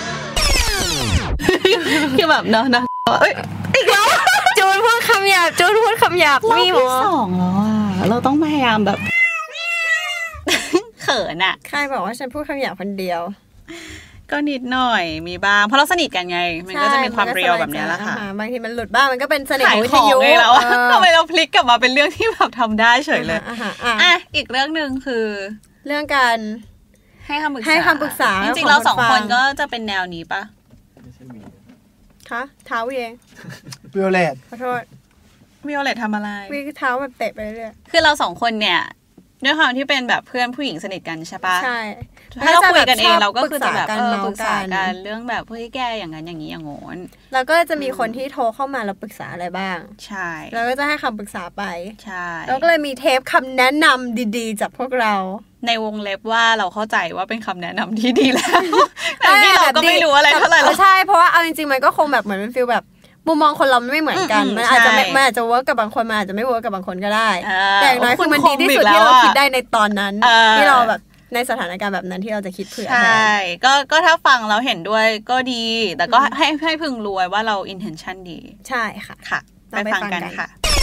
คือแบบเนาะเนาะเอ้ยอีกแล้วจูนพูดคำหยาบจูนพูดคำหยาบรอบมีหมที่อสองแล้วอ่ะเราต้องพยายามแบบ เขินอ่ะใครบอกว่าฉันพูดคำหยาบคนเดียวก็นิดหน่อยมีบ้างเพราะเราสนิทกันไง มันก็จะมีความเรียวแบบเนี้ยแหละค่ะอ่าบางทีมันหลุดบ้างมันก็เป็นเสน่ห์ขาขยองวิขทองยุไงแล้วอะเออทำไมเราพลิกกลับมาเป็นเรื่องที่แบบทำได้เฉยเลยอ่ะอ่ะอ่ะอ่ะอีกเรื่องหนึ่งคือเรื่องการให้คำปรึกษาให้คำปรึกษาจริงๆเราสองของคคนนฟังก็จะเป็นแนวนี้ปะคะเท้าเองวิเลจขอโทษวิโอเลตทำอะไรวิเท้าแบบเตะไปเรื่อยคือเราสองคนเนี่ยด้วยความที่เป็นแบบเพื่อนผู้หญิงสนิทกันใช่ปะใช่ถ้าเราคุยกันเองเราก็คือจะแบบเออปรึกษากักัน นเรื่องแบบเฮ้ยแกอย่างนั้นอย่างนี้อย่างโน้นแล้วก็จะมีคนที่โทรเข้ามาแล้วปรึกษาอะไรบ้างใช่แล้วก็จะให้คำปรึกษาไปใช่แล้วก็เลยมีเทปคำแนะนำดีๆจากพวกเราในวงเล็บว่าเราเข้าใจว่าเป็นคำแนะนำที่ดีแล้วแต่ที่เราก็ไม่รู้อะไรเท่าไหร่หรอกใช่เพราะว่าเอาจริงๆมันก็คงแบบเหมือนเป็นฟีลแบบมุมมองคนเราไม่เหมือนกันมันอาจจะมันอาจจะเวิร์กกับบางคนมันอาจจะไม่เวิร์กกับบางคนก็ได้แต่อย่างน้อยคือมันดีที่สุดที่เราคิดได้ในตอนนั้นที่เราแบบในสถานการณ์แบบนั้นที่เราจะคิดเผื่อใช่ก็ก็ถ้าฟังเราเห็นด้วยก็ดีแต่ก็ให้ให้พึงรู้ไว้ว่าเรา intention ดีใช่ค่ะค่ะไปฟังกันค่ะ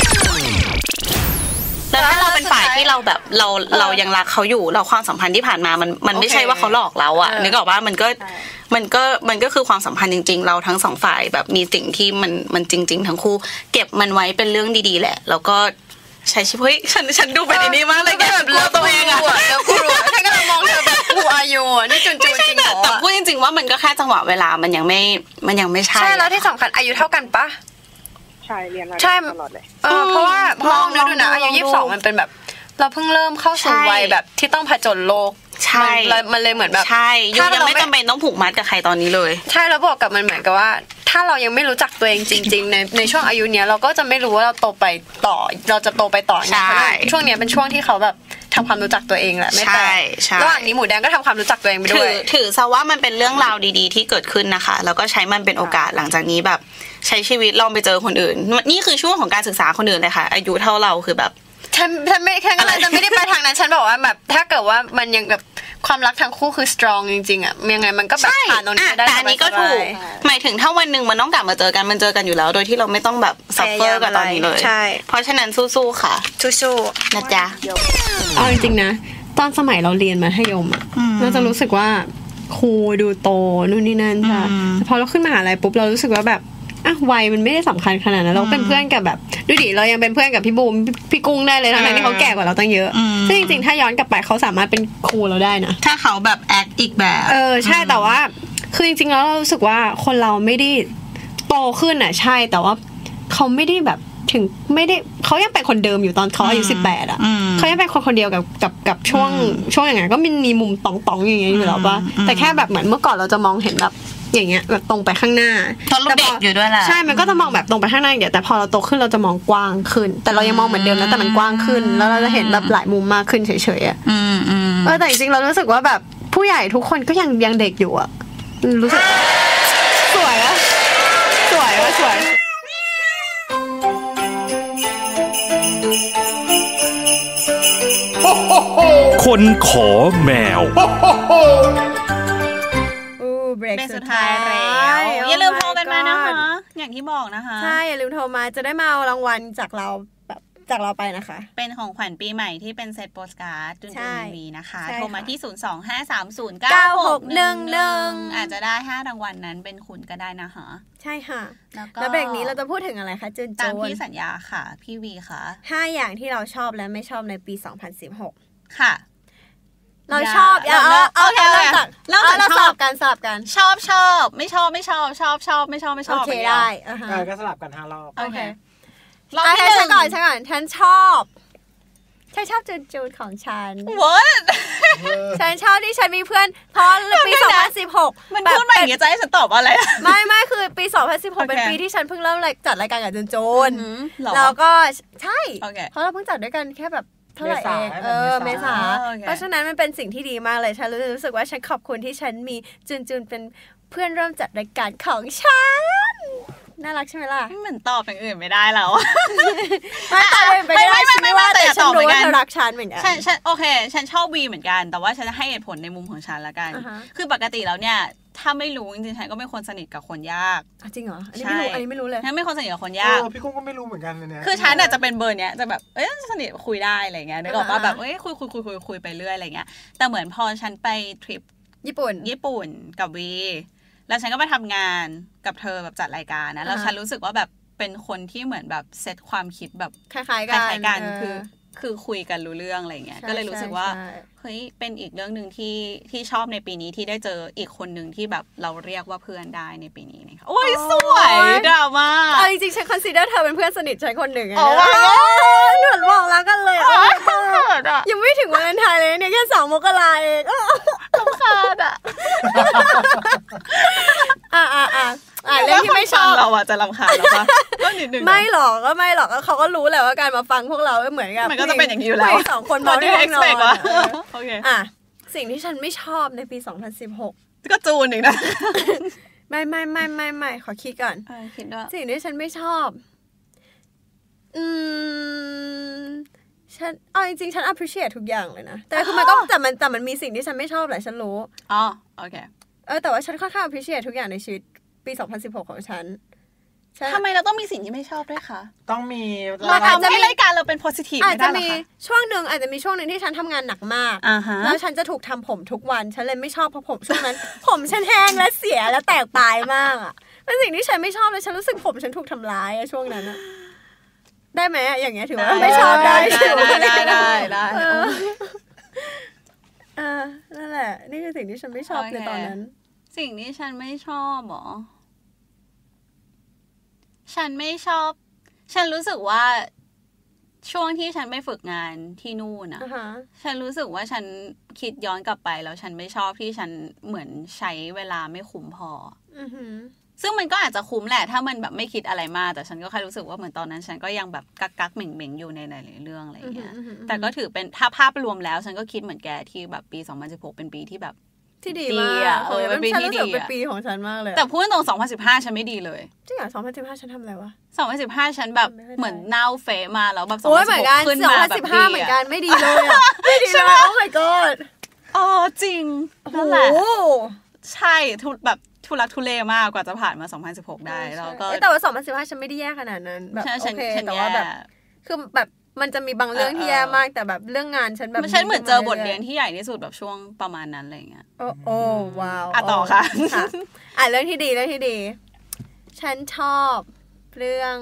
แล้วถ้าเราเป็นฝ่ายที่เราแบบเราเรายังรักเขาอยู่เราความสัมพันธ์ที่ผ่านมามันมันไม่ใช่ว่าเขาหลอกเราอ่ะนึกออกว่ามันก็มันก็มันก็คือความสัมพันธ์จริงๆเราทั้งสองฝ่ายแบบมีสิ่งที่มันมันจริงๆทั้งคู่เก็บมันไว้เป็นเรื่องดีๆแหละแล้วก็ใช้ชีวิตเฮ้ยฉันฉันดูเป็นอันนี้มากเลยแกแบบรู้ตัวเองอะแล้วกูรู้แค่กำลังมองเธอแบบกูอายุนี่จุนจุนจริงเหรอแต่พูดจริงๆว่ามันก็แค่จังหวะเวลามันยังไม่มันยังไม่ใช่ใช่แล้วที่สำคัญอายุเท่ากันปะใช่เรียนมาตลอดเลยเออเพราะว่าพอนึกดูนะอายุยี่สิบสองมันเป็นแบบเราเพิ่งเริ่มเข้าสู่วัยแบบที่ต้องผจญโลกใช่มันเลยเหมือนแบบใช่ยังไม่จำเป็นต้องผูกมัดกับใครตอนนี้เลยใช่แล้วบอกกับมันเหมือนกับว่าถ้าเรายังไม่รู้จักตัวเองจริงๆในในช่วงอายุเนี้ยเราก็จะไม่รู้ว่าเราโตไปต่อเราจะโตไปต่อไงช่วงเนี้ยเป็นช่วงที่เขาแบบทำความรู้จักตัวเองแหละไม่แปลกระหว่างนี้หมูแดงก็ทำความรู้จักตัวเองไปด้วยถือซะว่ามันเป็นเรื่องราวดีๆที่เกิดขึ้นนะคะแล้วก็ใช้มันเป็นโอกาสหลังจากนี้แบบใช้ชีวิตลองไปเจอคนอื่นนี่คือช่วงของการศึกษาคนอื่นเลยค่ะอายุเท่าเราคือแบบฉันฉันไม่แค่อะไรจะไม่ได้ไปทางนั้นฉันบอกว่าแบบถ้าเกิดว่ามันยังแบบความรักทั้งคู่คือ strong จริงๆอ่ะยังไงมันก็แบบผ่านตรงนี้ได้แต่อันนี้ก็ถูกหมายถึงถ้าวันนึงมันต้องกลับมาเจอกันมันเจอกันอยู่แล้วโดยที่เราไม่ต้องแบบ suffer กับตอนนี้เลยเพราะฉะนั้นสู้ๆค่ะสู้ๆนะจ๊ะเอาจริงๆนะตอนสมัยเราเรียนมัธยมอ่ะเราจะรู้สึกว่าครูดูโตนู่นนี่นั่นค่ะพอเราขึ้นมหาลัยปุ๊บเรารู้สึกว่าแบบอ่ะวัยมันไม่ได้สำคัญขนาดนั้นเราเป็นเพื่อนกับแบบดูดิเรายังเป็นเพื่อนกับพี่บูมพี่กุ้งได้เลยทั้งที่เขาแก่กว่าเราตั้งเยอะซึ่งจริงๆถ้าย้อนกลับไปเขาสามารถเป็นครูเราได้นะถ้าเขาแบบแอคอีกแบบเออใช่แต่ว่าคือจริงๆแล้วเรารู้สึกว่าคนเราไม่ได้โตขึ้นอ่ะใช่แต่ว่าเขาไม่ได้แบบถึงไม่ได้เขายังเป็นคนเดิมอยู่ตอนเขาอายุสิบแปดอ่ะเขายังเป็นคนคนเดียวกับกับกับช่วงช่วงอย่างเงี้ยก็มีมีมุมตองๆอย่างเงี้ยอยู่แล้วป่ะแต่แค่แบบเหมือนเมื่อก่อนเราจะมองเห็นแบบอย่างเงี้ยแบบตรงไปข้างหน้าแต่เด็กอยู่ด้วยแหละใช่มันก็จะมองแบบตรงไปข้างหน้าอย่างเงี้ยแต่พอเราโตขึ้นเราจะมองกว้างขึ้นแต่เรายังมองเหมือนเดิมนะแต่มันกว้างขึ้นแล้วเราจะเห็นแบบหลายมุมมากขึ้นเฉยๆอ่ะเออแต่จริงๆเรารู้สึกว่าแบบผู้ใหญ่ทุกคนก็ยังยังเด็กอยู่อ่ะรู้สึกสวยอ่ะสวยอ่ะสวยคนขอแมวเบรกสุดท้ายแล้วอย่าลืมโทรกันมานะคะอย่างที่บอกนะคะใช่อย่าลืมโทรมาจะได้มาเอารางวัลจากเราแบบจากเราไปนะคะเป็นของขวัญปีใหม่ที่เป็นเซตโปสการ์ดจุนจุนวีนะคะโทรมาที่ศูนย์ สอง ห้า สาม ศูนย์ เก้า หก หนึ่ง หนึ่งอาจจะได้ห้ารางวัลนั้นเป็นคุณก็ได้นะคะใช่ค่ะแล้วเบรกนี้เราจะพูดถึงอะไรคะจุนจุนตามที่สัญญาค่ะพี่วีค่ะห้าอย่างที่เราชอบและไม่ชอบในปีสองพันสิบหกค่ะเราชอบเอาเอาแค่เริ่มจากเริ่มจากสลับกันสลับกันชอบชอบไม่ชอบไม่ชอบชอบชอบไม่ชอบไม่ชอบโอเคได้เออก็สลับกันห้ารอบโอเครอบที่หนึ่งก่อนฉันก่อนฉันชอบฉันชอบจูนจูนของฉัน What ฉันชอบที่ฉันมีเพื่อนเพราะปีสองพันสิบหกมันพูดมาอย่างนี้จะให้ฉันตอบอะไรไม่ไม่คือปีสองพันสิบหกเป็นปีที่ฉันเพิ่งเริ่มจัดรายการกับจูนจูนแล้วก็ใช่เพราะเราเพิ่งจัดด้วยกันแค่แบบเท่าไหร่เองเออเมษาเพราะฉะนั้นมันเป็นสิ่งที่ดีมากเลยฉันรู้สึกว่าฉันขอบคุณที่ฉันมีจุนจุนเป็นเพื่อนร่วมจัดรายการของฉันน่ารักใช่ไหมล่ะไม่เหมือนตอบอย่างอื่นไม่ได้แล้วไม่ตอบไปไม่ไม่ไม่ไม่แต่ฉันรู้ว่าเธอรักฉันเหมือนกันฉันฉันโอเคฉันชอบวีเหมือนกันแต่ว่าฉันจะให้เหตุผลในมุมของฉันละกันคือปกติแล้วเนี่ยถ้าไม่รู้จริงๆฉันก็ไม่ควรสนิทกับคนยากจริงเหรออันนี้ไม่รู้อันนี้ไม่รู้เลยฉันไม่ควรสนิทกับคนยากพี่กุ้งก็ไม่รู้เหมือนกันเลยเนี่ยคือฉันอาจจะเป็นเบอร์เนี้ยจะแบบเอ้ยสนิทคุยได้อะไรเงี้ยนึกออกป่ะแบบเอ้ยคุยคุยคุยคุยคุยไปเรื่อยอะไรเงี้ยแต่เหมือนพอฉันไปทริปญี่ปุ่นญี่ปุ่นกับวีแล้วฉันก็ไปทำงานกับเธอแบบจัดรายการนะแล้วฉันรู้สึกว่าแบบเป็นคนที่เหมือนแบบเซตความคิดแบบคล้ายๆกันคล้ายๆกันคือคือคุยกันรู้เรื่องอะไรเงี้ยก็เลยรู้สึกว่าเฮ้ยเป็นอีกเรื่องนึงที่ที่ชอบในปีนี้ที่ได้เจออีกคนนึงที่แบบเราเรียกว่าเพื่อนได้ในปีนี้นะคะโอ้ยสวยดราม่าเอาจริงๆฉันคอนซีเดอร์เธอเป็นเพื่อนสนิทฉันคนหนึ่งอะหนวดบอกแล้วกันเลยยังไม่ถึงค่สองมกราเองรำคาญอ่ะอ่ะอ่ะอ่ะอ่ะเรื่องที่ไม่ชอบเราอ่ะจะรำคาญหรอปะก็นิดนึงไม่หรอกก็ไม่หรอกเขาก็รู้แหละว่าการมาฟังพวกเราเหมือนกับมันก็จะเป็นอย่างนี้อยู่แล้วสองคนมาในห้องนอนโอเคอ่ะสิ่งที่ฉันไม่ชอบในปีสองพันสิบหกก็จูนอีกนะไม่ไม่ไม่ไม่ไม่ขอคิดก่อนคิดว่าสิ่งที่ฉันไม่ชอบอืมฉันเอาจริงๆฉัน appreciate ทุกอย่างเลยนะแต่คือมันก็แต่มันแต่มันมีสิ่งที่ฉันไม่ชอบแหละฉันรู้อ๋อโอเคเออแต่ว่าฉันค่อนข้าง appreciate ทุกอย่างในชีวิตปีสองพันสิบหกของฉันทำไมเราต้องมีสิ่งที่ไม่ชอบด้วยคะต้องมีเราทำให้รายการเราเป็น positive อาจจะมีช่วงหนึ่งอาจจะมีช่วงหนึ่งที่ฉันทำงานหนักมากแล้วฉันจะถูกทำผมทุกวันฉันเลยไม่ชอบเพราะผมช่วงนั้นผมฉันแห้งและเสียและแตกปลายมากอ่ะเป็นสิ่งที่ฉันไม่ชอบเลยฉันรู้สึกผมฉันถูกทำร้ายอะช่วงนั้นอะได้ไหมอย่างเงี้ยถือว่าไม่ชอบได้ได้ได้ได้ได้อ่านั่นแหละนี่คือสิ่งที่ฉันไม่ชอบในตอนนั้นสิ่งที่ฉันไม่ชอบหรอฉันไม่ชอบฉันรู้สึกว่าช่วงที่ฉันไปฝึกงานที่นู่นนะ uh-huh. ฉันรู้สึกว่าฉันคิดย้อนกลับไปแล้วฉันไม่ชอบที่ฉันเหมือนใช้เวลาไม่คุ้มพอ uh-huh. ซึ่งมันก็อาจจะคุ้มแหละถ้ามันแบบไม่คิดอะไรมากแต่ฉันก็แค่รู้สึกว่าเหมือนตอนนั้นฉันก็ยังแบบกักกักเหม่งเหม่งอยู่ในหลายๆเรื่องอะไรเงี้ย uh-huh. แต่ก็ถือเป็นถ้าภาพรวมแล้วฉันก็คิดเหมือนแกที่แบบปีสองพันสิบหกเป็นปีที่แบบที่ดีมากเออเป็นปีที่ดีเป็นปีของฉันมากเลยแต่พูดตรงสองพันสิบห้าฉันไม่ดีเลยจริงเหรอสองพันสิบห้าฉันทำอะไรวะสองพันสิบห้าฉันแบบเหมือนเน่าเฟะมาแล้วแบบสองพันสิบหกขึ้นมาแบบดีเหมือนกันไม่ดีเลยอ่ะไม่ดีเลยโอ้ my god อ๋อจริงนั่นแหละใช่ทุแบบทุลักทุเลมากกว่าจะผ่านมาสองพันสิบหกได้แล้วก็แต่ว่าสองพันสิบห้าฉันไม่ได้แย่ขนาดนั้นแบบโอเคแต่ว่าแบบคือแบบมันจะมีบางเรื่องที่แย่มากแต่แบบเรื่องงานฉันแบบฉันเหมือนเจอบทเรียนที่ใหญ่ที่สุดแบบช่วงประมาณนั้นอะไรเงี้ยโอ้โอ้ว้าวอ่ะต่อค่ะอ่ะเรื่องที่ดีเรื่องที่ดีฉันชอบเรื่อง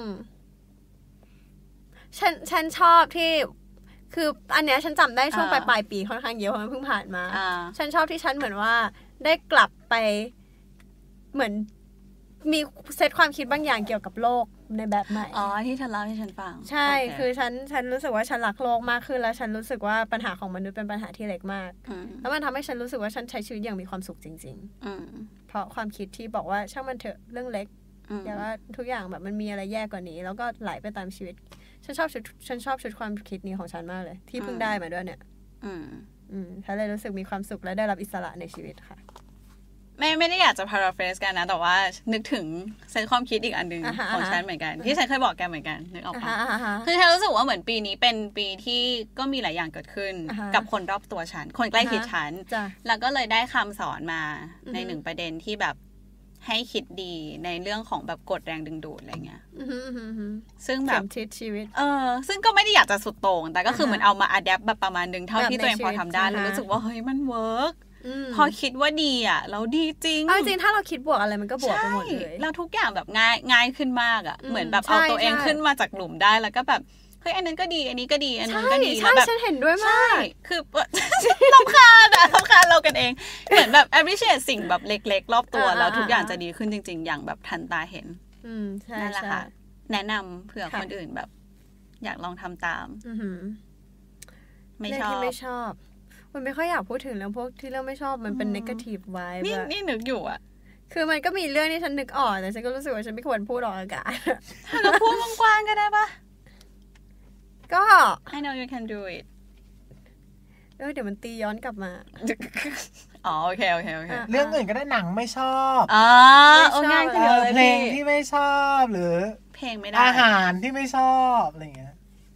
ฉันฉันชอบที่คืออันเนี้ยฉันจำได้ช่วงปลายปลายปีค่อนข้างเยอะเพราะมันเพิ่งผ่านมาฉันชอบที่ฉันเหมือนว่าได้กลับไปเหมือนมีเซตความคิดบางอย่างเกี่ยวกับโลกในแบบใหม่อ๋อที่เธอเล่าให้ฉันฟังใช่ okay. คือฉันฉันรู้สึกว่าฉันรักโลกมากขึ้นแล้วฉันรู้สึกว่าปัญหาของมนุษย์เป็นปัญหาที่เล็กมากแล้วมันทำให้ฉันรู้สึกว่าฉันใช้ชีวิตอย่างมีความสุขจริงๆเพราะความคิดที่บอกว่าช่างมันเถอะเรื่องเล็กแต่ว่าทุกอย่างแบบมันมีอะไรแย่กว่านี้แล้วก็ไหลไปตามชีวิตฉันชอบชุดฉันชอบชุดความคิดนี้ของฉันมากเลยที่เพิ่งได้มาด้วยเนี่ยอืมอืมฉันเลยรู้สึกมีความสุขและได้รับอิสระในชีวิตค่ะไม่ไม่ได้อยากจะ paraphrase กันนะแต่ว่านึกถึงเซนความคิดอีกอันนึง uh-huh. ของฉันเหมือนกันที่ฉันเคยบอกแกเหมือนกันนึกออกปะ uh-huh. คือฉันรู้สึกว่าเหมือนปีนี้เป็นปีที่ก็มีหลายอย่างเกิดขึ้น uh-huh. กับคนรอบตัวฉันคนใกล้ชิดฉัน uh-huh. แล้วก็เลยได้คำสอนมา uh-huh. ในหนึ่งประเด็นที่แบบให้คิดดีในเรื่องของแบบกฎแรงดึงดูดอะไรเงี้ย uh-huh. ซึ่งแบบทิศชีวิตเออซึ่งก็ไม่ได้อยากจะสุดโต่งแต่ก็คือ uh-huh. เหมือนเอามา adapt แบบประมาณนึงเท่าที่ตัวเองพอทำได้แล้วรู้สึกว่าเฮ้ยมันเวิร์กพอคิดว่าดีอ่ะแล้วดีจริงเอาจริงถ้าเราคิดบวกอะไรมันก็บวกไปหมดเลยแล้วทุกอย่างแบบง่ายง่ายขึ้นมากอ่ะเหมือนแบบเอาตัวเองขึ้นมาจากหลุมได้แล้วก็แบบเฮ้ยอันนั้นก็ดีอันนี้ก็ดีอันนั้นก็ดีแล้วแบบฉันเห็นด้วยมากคือรำคาญอ่ะรำคาญเรากันเองเหมือนแบบ appreciate สิ่งแบบเล็กๆรอบตัวแล้วทุกอย่างจะดีขึ้นจริงๆอย่างแบบทันตาเห็นนั่นแหละค่ะแนะนำเผื่อคนอื่นแบบอยากลองทำตามไม่ชอบที่ไม่ชอบมันไม่ค่อยอยากพูดถึงเรื่องพวกที่เรื่องไม่ชอบมันเป็น negative vibe นี่นี่นึกอยู่อ่ะคือมันก็มีเรื่องที่ฉันนึกออกแต่ฉันก็รู้สึกว่าฉันไม่ควรพูดออกอากาศเราพูดกว้างๆก็ได้ปะก็ I know you can do it เออเดี๋ยวมันตีย้อนกลับมาอ๋อโอเคโอเคโอเคเรื่องอื่นก็ได้หนังไม่ชอบอ๋อโอเคเพลงที่ไม่ชอบหรือเพลงไม่ได้อาหารที่ไม่ชอบอะไรอย่างเงี้ย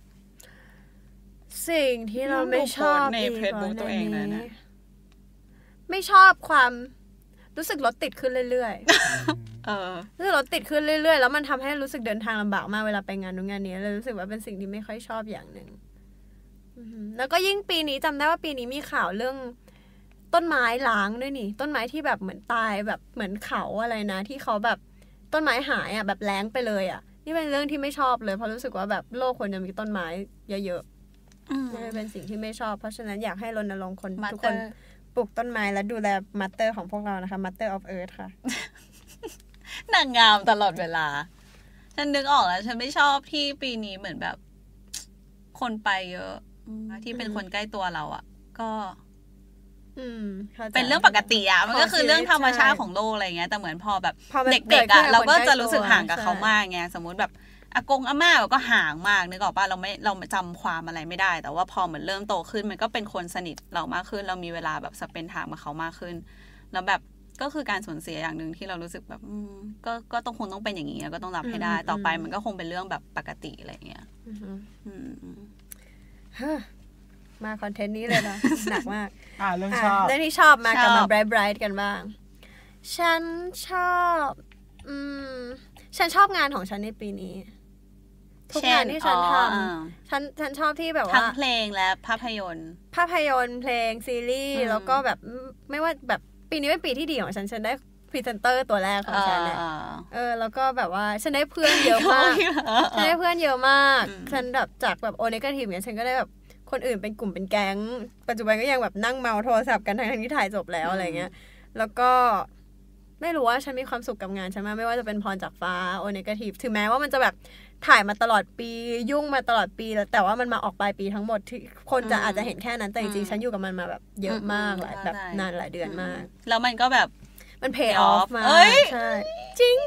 สิ่งที่เราไม่ชอบในเฟซบุ๊กตัวเองเลยนะไม่ชอบความรู้สึกรถติดขึ้นเรื่อยๆเออรู้สึกรถติดขึ้นเรื่อยๆแล้วมันทำให้รู้สึกเดินทางลำบากมากเวลาไปงานนู้นงานนี้เลยรู้สึกว่าเป็นสิ่งที่ไม่ค่อยชอบอย่างหนึ่งแล้วก็ยิ่งปีนี้จำได้ว่าปีนี้มีข่าวเรื่องต้นไม้ล้างด้วยนี่ต้นไม้ที่แบบเหมือนตายแบบเหมือนเขาอะไรนะที่เขาแบบต้นไม้หายอ่ะแบบแล้งไปเลยอ่ะนี่เป็นเรื่องที่ไม่ชอบเลยเพราะรู้สึกว่าแบบโลกควรจะมีต้นไม้เยอะนี่เป็นสิ่งที่ไม่ชอบเพราะฉะนั้นอยากให้รณรงค์คนทุกคนปลูกต้นไม้และดูแลมัตเตอร์ของพวกเรานะคะ Mother of Earth ค่ะนางงามตลอดเวลาฉันนึกออกแล้วฉันไม่ชอบที่ปีนี้เหมือนแบบคนไปเยอะที่เป็นคนใกล้ตัวเราอ่ะก็เป็นเรื่องปกติอ่ะมันก็คือเรื่องธรรมชาติของโลกอะไรเงี้ยแต่เหมือนพอแบบเด็กๆอ่ะเราก็จะรู้สึกห่างกับเขามากไงสมมุติแบบอากงอาม่าก็ห่างมากนึกออกป่ะเราไม่เราจำความอะไรไม่ได้แต่ว่าพอเหมือนเริ่มโตขึ้นมันก็เป็นคนสนิทเรามากขึ้นเรามีเวลาแบบสเปนไทม์กับเขามากขึ้นแล้วแบบก็คือการสูญเสียอย่างนึงที่เรารู้สึกแบบก็ก็ต้องคงต้องเป็นอย่างนี้แล้วก็ต้องรับให้ได้ต่อไปมันก็คงเป็นเรื่องแบบปกติอะไรเงี้ยมาคอนเทนต์นี้เลยนะหนักมากอ่าเรื่องชอบเรื่องที่ชอบมากับมาไบรท์ไบรท์กันบ้างฉันชอบอืมฉันชอบงานของฉันในปีนี้ทุกงานที่ฉันทำฉันฉันชอบที่แบบว่าทั้งเพลงและภาพยนตร์ภาพยนตร์เพลงซีรีส์แล้วก็แบบไม่ว่าแบบปีนี้เป็นปีที่ดีของฉันฉันได้พรีเซนเตอร์ตัวแรกของฉันเนี่ยเออแล้วก็แบบว่าฉันได้เพื่อนเยอะมากฉันได้เพื่อนเยอะมากฉันแบบจากแบบโอเนกาทีฟเนี่ยฉันก็ได้แบบคนอื่นเป็นกลุ่มเป็นแก๊งปัจจุบันก็ยังแบบนั่งเมาโทรศัพท์กันทั้งที่ถ่ายจบแล้วอะไรเงี้ยแล้วก็ไม่รู้ว่าฉันมีความสุขกับงานฉันมากไม่ว่าจะเป็นพรจากฟ้าโอเนกาทีฟถึงแม้ว่ามันจะแบบถ่ายมาตลอดปียุ่งมาตลอดปีแต่ว่ามันมาออกปลายปีทั้งหมดที่คนจะอาจจะเห็นแค่นั้นแต่จริงๆฉันอยู่กับมันมาแบบเยอะมากหลายแบบนานหลายเดือนมากแล้วมันก็แบบมัน pay off มาใช่จริง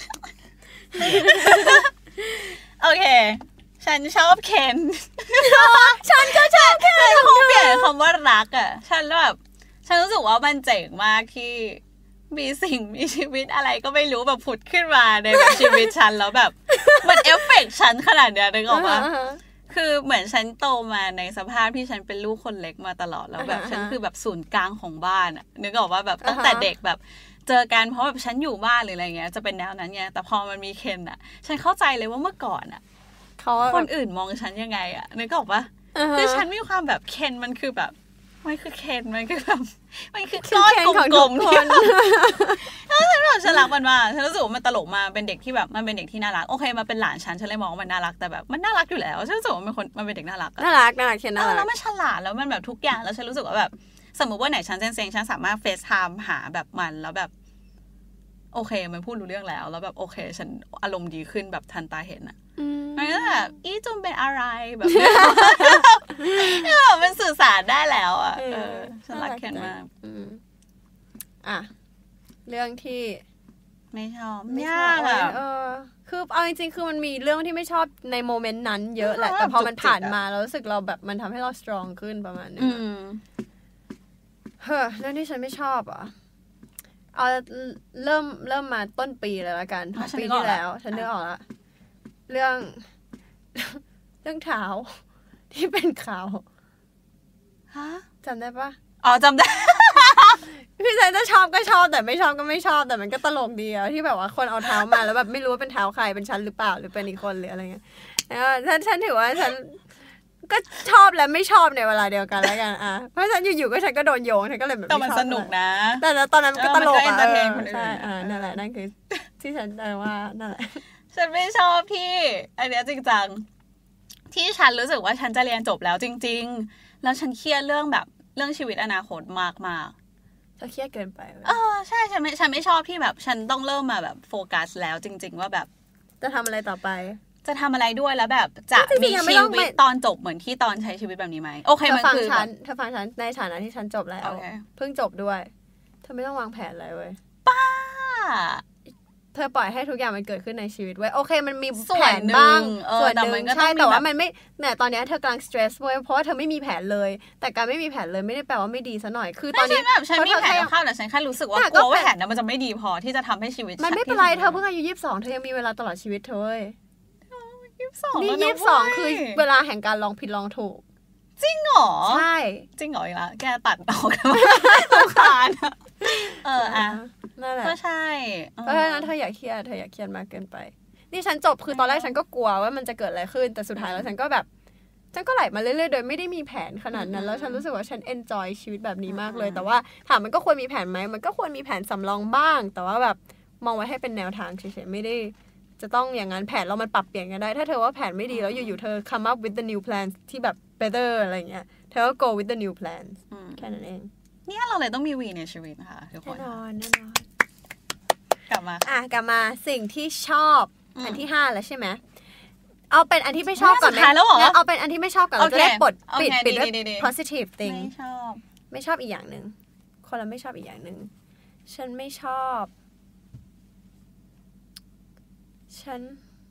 โอเคฉันชอบเคนฉันก็ชอบเคนคงเปลี่ยนคำว่ารักอ่ะฉันแบบฉันรู้สึกว่ามันเจ๋งมากที่มีสิ่งมีชีวิตอะไรก็ไม่รู้แบบผุดขึ้นมาในแบบชีวิตฉันแล้วแบบมันเอฟเฟกต์ฉันขนาดเนี้ยนึกออกปะคือเหมือนฉันโตมาในสภาพที่ฉันเป็นลูกคนเล็กมาตลอดแล้วแบบฉันคือแบบศูนย์กลางของบ้านอ่ะนึกออกว่าแบบตั้งแต่เด็กแบบเจอกันเพราะแบบฉันอยู่บ้านหรืออะไรเงี้ยจะเป็นแนวนั้นไงแต่พอมันมีเคนอ่ะฉันเข้าใจเลยว่าเมื่อก่อนอ่ะคนอื่นมองฉันยังไงอ่ะนึกออกปะคือฉันมีความแบบเคนมันคือแบบมันคือเคนมันคือแบบมันคือก้อนกลมๆที่แล้วฉันแบบฉันรักมันมากฉันรู้สึกว่ามันตลกมาเป็นเด็กที่แบบมันเป็นเด็กที่น่ารักโอเคมาเป็นหลานฉันฉันเลยมองว่ามันน่ารักแต่แบบมันน่ารักอยู่แล้วฉันรู้สึกว่ามันคนมันเป็นเด็กน่ารักน่ารักน่ารักเคนน่ารักแล้วมันฉลาดแล้วมันแบบทุกอย่างแล้วฉันรู้สึกว่าแบบสมมติว่าไหนฉันเซ็งๆฉันสามารถเฟซไทม์หาแบบมันแล้วแบบโอเคมันพูดรู้เรื่องแล้วแล้วแบบโอเคฉันอารมณ์ดีขึ้นแบบทันตาเห็นอะมันก็แบบอีจุมเป็นอะไรแบบนี้แบบมันสื่อสารได้แล้วอ่ะเออฉันรักเคนมากอ่ะเรื่องที่ไม่ชอบไม่ชอบเออคือเอาจริงๆคือมันมีเรื่องที่ไม่ชอบในโมเมนต์นั้นเยอะแหละแต่พอมันผ่านมาเรารู้สึกเราแบบมันทำให้เราสตรองขึ้นประมาณนึงเฮ้อเรื่องที่ฉันไม่ชอบอ่ะเอาเริ่มเริ่มมาต้นปีเลยละกันปีที่แล้วฉันนึกออกละเรื่องเรื่องเท้าที่เป็นขาวฮะจำได้ปะอ๋อจำได้พี่ชายจะชอบก็ชอบแต่ไม่ชอบก็ไม่ชอบแต่มันก็ตลกดีอะที่แบบว่าคนเอาเท้ามาแล้วแบบไม่รู้ว่าเป็นเท้าใครเป็นฉันหรือเปล่าหรือเป็นอีกคนหรืออะไรเงี้ยแล้วฉันฉันถือว่าฉันก็ชอบและไม่ชอบในเวลาเดียวกันแล้วกันอ่ะเพราะฉันอยู่ๆก็ฉันก็โดนโยงฉันก็เลยแบบแต่มันสนุกนะแต่ตอนนั้นก็ตลกอ่ะใช่อ่านั่นแหละนั่นคือที่ฉันว่านั่นแหละฉันไม่ชอบที่อันเนี้ยจริงจังที่ฉันรู้สึกว่าฉันจะเรียนจบแล้วจริงๆแล้วฉันเครียดเรื่องแบบเรื่องชีวิตอนาคตมากมากเธอเครียดเกินไปเออใช่ฉันไม่ฉันไม่ชอบที่แบบฉันต้องเริ่มมาแบบโฟกัสแล้วจริงๆว่าแบบจะทำอะไรต่อไปจะทำอะไรด้วยแล้วแบบจะมีชีวิตตอนจบเหมือนที่ตอนใช้ชีวิตแบบนี้ไหมโอเคมันคือฉันเธอฟังฉันในฐานะที่ฉันจบแล้วเพิ่งจบด้วยเธอไม่ต้องวางแผนอะไรเว้ยป้าเธอปล่อยให้ทุกอย่างมันเกิดขึ้นในชีวิตไว้โอเคมันมีแผนบ้างส่วนหนึ่งใช่แต่ว่ามันไม่เนี่ยตอนนี้เธอกำลังสเตรสเว้ยเพราะว่าเธอไม่มีแผนเลยแต่การไม่มีแผนเลยไม่ได้แปลว่าไม่ดีซะหน่อยคือตอนนี้แบบฉันมีแผนเข้าแต่ฉันแค่รู้สึกว่ากลัวว่าแผนนั้นมันจะไม่ดีพอที่จะทำให้ชีวิตมันไม่เป็นไรเธอเพิ่งอายุยี่สิบสองเธอยังมีเวลาตลอดชีวิตเธอนี่ยี่สิบสองคือเวลาแห่งการลองผิดลองถูกจริงเหรอใช่จริงเหรออีกแล้วแกตัดออกกันสงสารเอออ่ะนั่นแหละก็ใช่เพราะฉะนั้นเธออย่าเครียดเธออย่าเครียดมากเกินไปนี่ฉันจบคือตอนแรกฉันก็กลัวว่ามันจะเกิดอะไรขึ้นแต่สุดท้ายแล้วฉันก็แบบฉันก็ไหลมาเรื่อยๆโดยไม่ได้มีแผนขนาดนั้นแล้วฉันรู้สึกว่าฉันเอนจอยชีวิตแบบนี้มากเลยแต่ว่าถามมันก็ควรมีแผนไหมมันก็ควรมีแผนสำรองบ้างแต่ว่าแบบมองไว้ให้เป็นแนวทางเฉยๆไม่ได้จะต้องอย่างนั้นแผนเรามันปรับเปลี่ยนกันได้ถ้าเธอว่าแผนไม่ดีแล้วอยู่ๆเธอ come up with the new plans ที่แบบ better อะไรเงี้ยเธอก็ go with the new plans แค่นั้นเองเนี่ยเราเลยต้องมีวีในชีวิตนะคะทุกคนแน่นอนแน่นอนกลับมาอ่ะกลับมาสิ่งที่ชอบอันที่ห้าแล้วใช่ไหมเอาเป็นอันที่ไม่ชอบก่อนไหมงั้นเอาเป็นอันที่ไม่ชอบก่อนเราจะได้ปลดปิดปิดด้วย positive thing ไม่ชอบไม่ชอบอีกอย่างนึงคนเราไม่ชอบอีกอย่างหนึ่งฉันไม่ชอบ ฉัน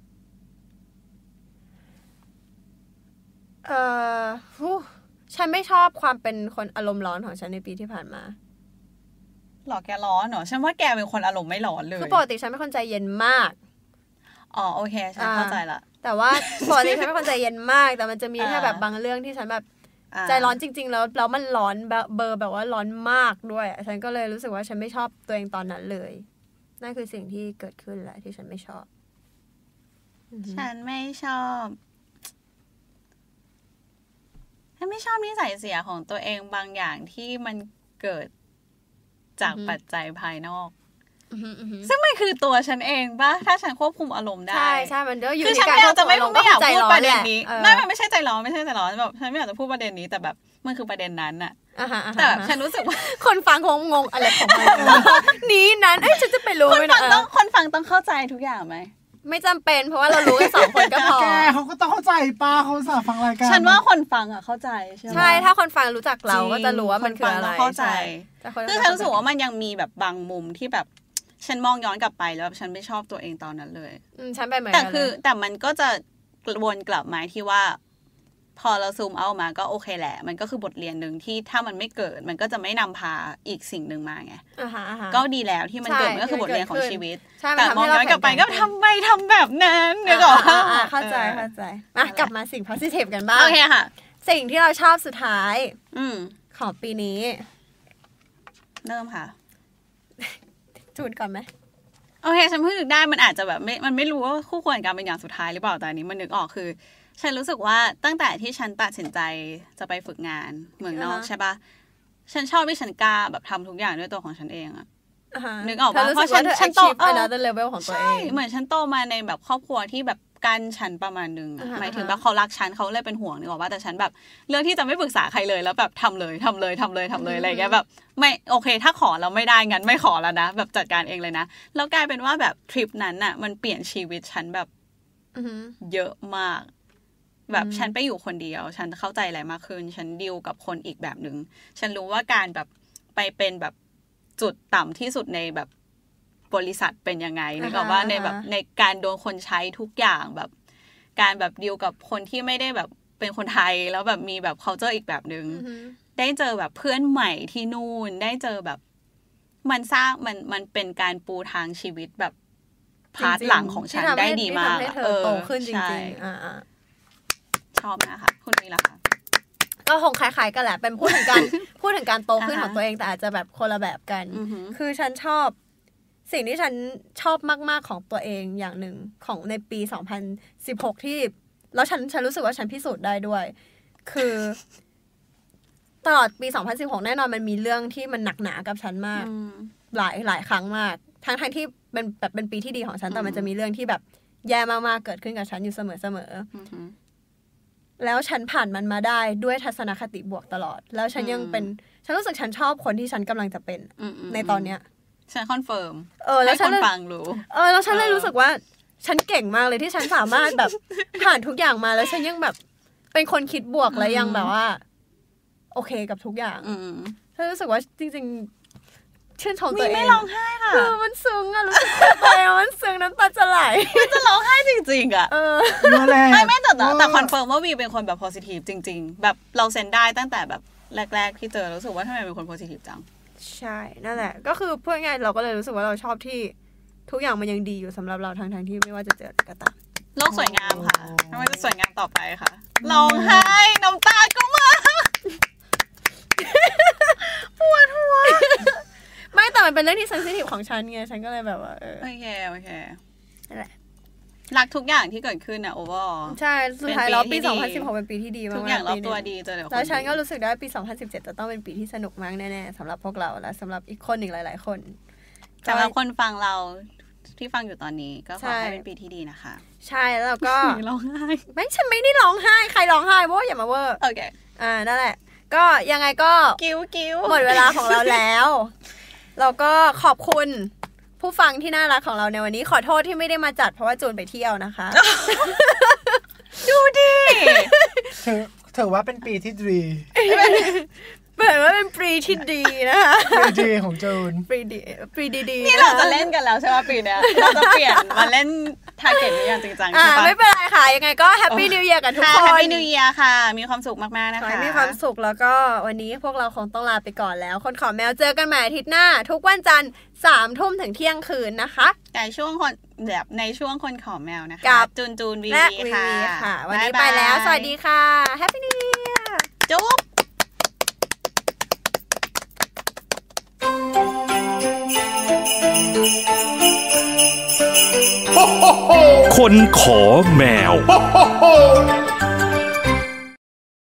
เอ่อฉันไม่ชอบความเป็นคนอารมณ์ร้อนของฉันในปีที่ผ่านมาหรอแกร้อนเหรอฉันว่าแกเป็นคนอารมณ์ไม่ร้อนเลยคือปกติฉันเป็นคนใจเย็นมากอ๋อโอเคฉันเข้าใจละแต่ว่าปกติฉันเป็นคนใจเย็นมากแต่มันจะมีแค่แบบบางเรื่องที่ฉันแบบใจร้อนจริงๆแล้วแล้วมันร้อนเบอร์แบบว่าร้อนมากด้วยฉันก็เลยรู้สึกว่าฉันไม่ชอบตัวเองตอนนั้นเลยนั่นคือสิ่งที่เกิดขึ้นแหละที่ฉันไม่ชอบฉันไม่ชอบฉันไม่ชอบนิสัยเสียของตัวเองบางอย่างที่มันเกิดจากปัจจัยภายนอกซึ่งมันคือตัวฉันเองป่ะถ้าฉันควบคุมอารมณ์ได้ใช่ใช่มันก็อยู่ที่การควบคุมอารมณ์ไม่อยากพูดประเด็นนี้ไม่มันไม่ใช่ใจร้อนไม่ใช่ใจร้อนแบบฉันไม่อยากจะพูดประเด็นนี้แต่แบบมันคือประเด็นนั้นอะแต่แบบฉันรู้สึกว่าคนฟังคงงงอะไรของมันนี้นั้นเอ้ยฉันจะไปรู้คนฟังต้องคนฟังต้องเข้าใจทุกอย่างไหมไม่จำเป็นเพราะว่าเรารู้กันสองคนก็พอแกเขาก็ต้องเข้าใจป้าเขาสาฟังรายการฉันว่าคนฟังอ่ะเข้าใจใช่ไหมใช่ถ้าคนฟังรู้จักเราก็จะรู้ว่ามันคืออะไรเข้าใจคือฉันรู้สึกว่ามันยังมีแบบบางมุมที่แบบฉันมองย้อนกลับไปแล้วฉันไม่ชอบตัวเองตอนนั้นเลยฉันเป็นเหมือนแต่คือแต่มันก็จะวนกลับมาที่ว่าพอเราซูมเอามาก็โอเคแหละมันก็คือบทเรียนนึงที่ถ้ามันไม่เกิดมันก็จะไม่นำพาอีกสิ่งนึงมาไงก็ดีแล้วที่มันเกิดมันก็คือบทเรียนของชีวิตแต่มองย้อนกลับไปก็ทำไมทำแบบนั้นเนี่ยก่อนเข้าใจเข้าใจมากลับมาสิ่ง positive กันบ้างโอเคค่ะสิ่งที่เราชอบสุดท้ายของปีนี้เริ่มค่ะจูนก่อนไหมโอเคฉันเพิ่งนึกได้มันอาจจะแบบไม่มันไม่รู้ว่าคู่ควรกันเป็นอย่างสุดท้ายหรือเปล่าแต่อันนี้มันนึกออกคือฉันรู้สึกว่าตั้งแต่ที่ฉันตัดสินใจจะไปฝึกงานเมืองนอกใช่ปะฉันชอบที่ฉันกล้าแบบทำทุกอย่างด้วยตัวของฉันเองอะนึกออกปะเพราะฉันฉันโตเออ level ของตัวเองเหมือนฉันโตมาในแบบครอบครัวที่แบบกันฉันประมาณนึงหมายถึงแบบเขารักฉันเขาเลยเป็นห่วงนึกออกว่าแต่ฉันแบบเรื่องที่จะไม่ปรึกษาใครเลยแล้วแบบทำเลยทำเลยทำเลยทำเลยอะไรอย่างเงี้ยแบบไม่โอเคถ้าขอเราไม่ได้งั้นไม่ขอแล้วนะแบบจัดการเองเลยนะแล้วกลายเป็นว่าแบบทริปนั้นน่ะมันเปลี่ยนชีวิตฉันแบบเยอะมากแบบฉันไปอยู่คนเดียวฉันเข้าใจอะไรมากขึ้นฉันดีลกับคนอีกแบบนึงฉันรู้ว่าการแบบไปเป็นแบบจุดต่ำที่สุดในแบบบริษัทเป็นยังไงนึกออกว่าในแบบในการโดนคนใช้ทุกอย่างแบบการแบบดีลกับคนที่ไม่ได้แบบเป็นคนไทยแล้วแบบมีแบบ culture อีกแบบนึงได้เจอแบบเพื่อนใหม่ที่นู่นได้เจอแบบมันสร้างมันมันเป็นการปูทางชีวิตแบบพาร์ทหลังของฉันได้ดีมากเออโตขึ้นจริงๆอ่าชอบนะคะคุณมีล่ะคะก็คงคล้ายๆกันแหละเป็นพูดถึงการพูดถึงการโตขึ้นของตัวเองแต่อาจจะแบบคนละแบบกันคือฉันชอบสิ่งที่ฉันชอบมากๆของตัวเองอย่างหนึ่งของในปีสองพันสิบหกที่แล้วฉันฉันรู้สึกว่าฉันพิสูจน์ได้ด้วยคือตลอดปีสองพันสิบหกแน่นอนมันมีเรื่องที่มันหนักหนากับฉันมากหลายหลายครั้งมากทั้งทั้งที่เป็นแบบเป็นปีที่ดีของฉันแต่มันจะมีเรื่องที่แบบแย่มากๆเกิดขึ้นกับฉันอยู่เสมอๆแล้วฉันผ่านมันมาได้ด้วยทัศนคติบวกตลอดแล้วฉันยังเป็นฉันรู้สึกฉันชอบคนที่ฉันกำลังจะเป็นในตอนเนี้ยฉันคอนเฟิร์มเออแล้วฉันฟังรู้เออแล้วฉันเลยรู้สึกว่าฉันเก่งมากเลยที่ฉันสามารถแบบผ่านทุกอย่างมาแล้วฉันยังแบบเป็นคนคิดบวกและยังแบบว่าโอเคกับทุกอย่างฉันรู้สึกว่าจริงๆชื่นชมตัวเองไม่ร้องไห้ค่ะคือมันซึ้งอะรู้สึกตัวเองมันซึ้งน้ำตาจะไหลมันจะร้องไห้จริงๆอะเออไม่ไม่แต่แต่คอนเฟิร์มว่าวีเป็นคนแบบโพสิทีฟจริงๆแบบเราเซนได้ตั้งแต่แบบแรกๆที่เจอรู้สึกว่าทำไมเป็นคนโพสิทีฟจังใช่นั่นแหละก็คือพูดง่ายๆเราก็เลยรู้สึกว่าเราชอบที่ทุกอย่างมันยังดีอยู่สำหรับเราทั้งๆที่ไม่ว่าจะเจอก็ตามโลกสวยงามค่ะทำไมจะสวยงามต่อไปค่ะร้องไห้น้ำตาก็มาปวดหัวไม่แต่มันเป็นเรื่องที่เซนซิทีฟของฉันไงฉันก็เลยแบบว่าเออโอเคโอเคนั่นแหละรักทุกอย่างที่เกิดขึ้นน่ะโอเวอร์ใช่สุดท้ายแล้วปีสองพันสิบหกเป็นปีที่ดีมากทุกอย่างรอบตัวดีเจอแล้วฉันก็รู้สึกได้ปีสองพันสิบเจ็ดจะต้องเป็นปีที่สนุกมากแน่ๆสำหรับพวกเราและสำหรับอีกคนอีกหลายๆคนสำหรับคนฟังเราที่ฟังอยู่ตอนนี้ก็ขอให้เป็นปีที่ดีนะคะใช่แล้วก็ร้องไห้ไม่ฉันไม่ได้ร้องไห้ใครร้องไห้เพราะอย่ามาเวอร์โอเคอ่านั่นแหละก็ยังไงก็กิ้วกิ้วหมดเวลาของเราแล้วเราก็ขอบคุณผู้ฟังที่น่ารักของเราในวันนี้ขอโทษที่ไม่ได้มาจัดเพราะว่าจูนไปเที่ยวนะคะดูดิเธอเธอว่าเป็นปีที่ดีมือนว่าเป็นปรีที่ดีนะคะปรีดีของจูนปรีดีปรีดีๆนี่เราจะเล่นกันแล้วใช่ไหมปีนี้เราจะเปลี่ยนมาเล่นทาร์เก็ตนี้อย่างจริงจังใช่ปะไม่เป็นไรค่ะยังไงก็แฮปปี้นิวเยียร์กันทุกคนแฮปปี้นิวเยียร์ค่ะมีความสุขมากๆนะคะมีความสุขแล้วก็วันนี้พวกเราคงต้องลาไปก่อนแล้วคนขอแมวเจอกันใหม่อาทิตย์หน้าทุกวันจันทร์สามทุ่มถึงเที่ยงคืนนะคะในช่วงคนแบบในช่วงคนขอแมวนะคะกับจูนจูนวีวีค่ะค่ะวันนี้ไปแล้วสวัสดีค่ะแฮปปี้นิวเยียร์จุ๊บคนขอแมว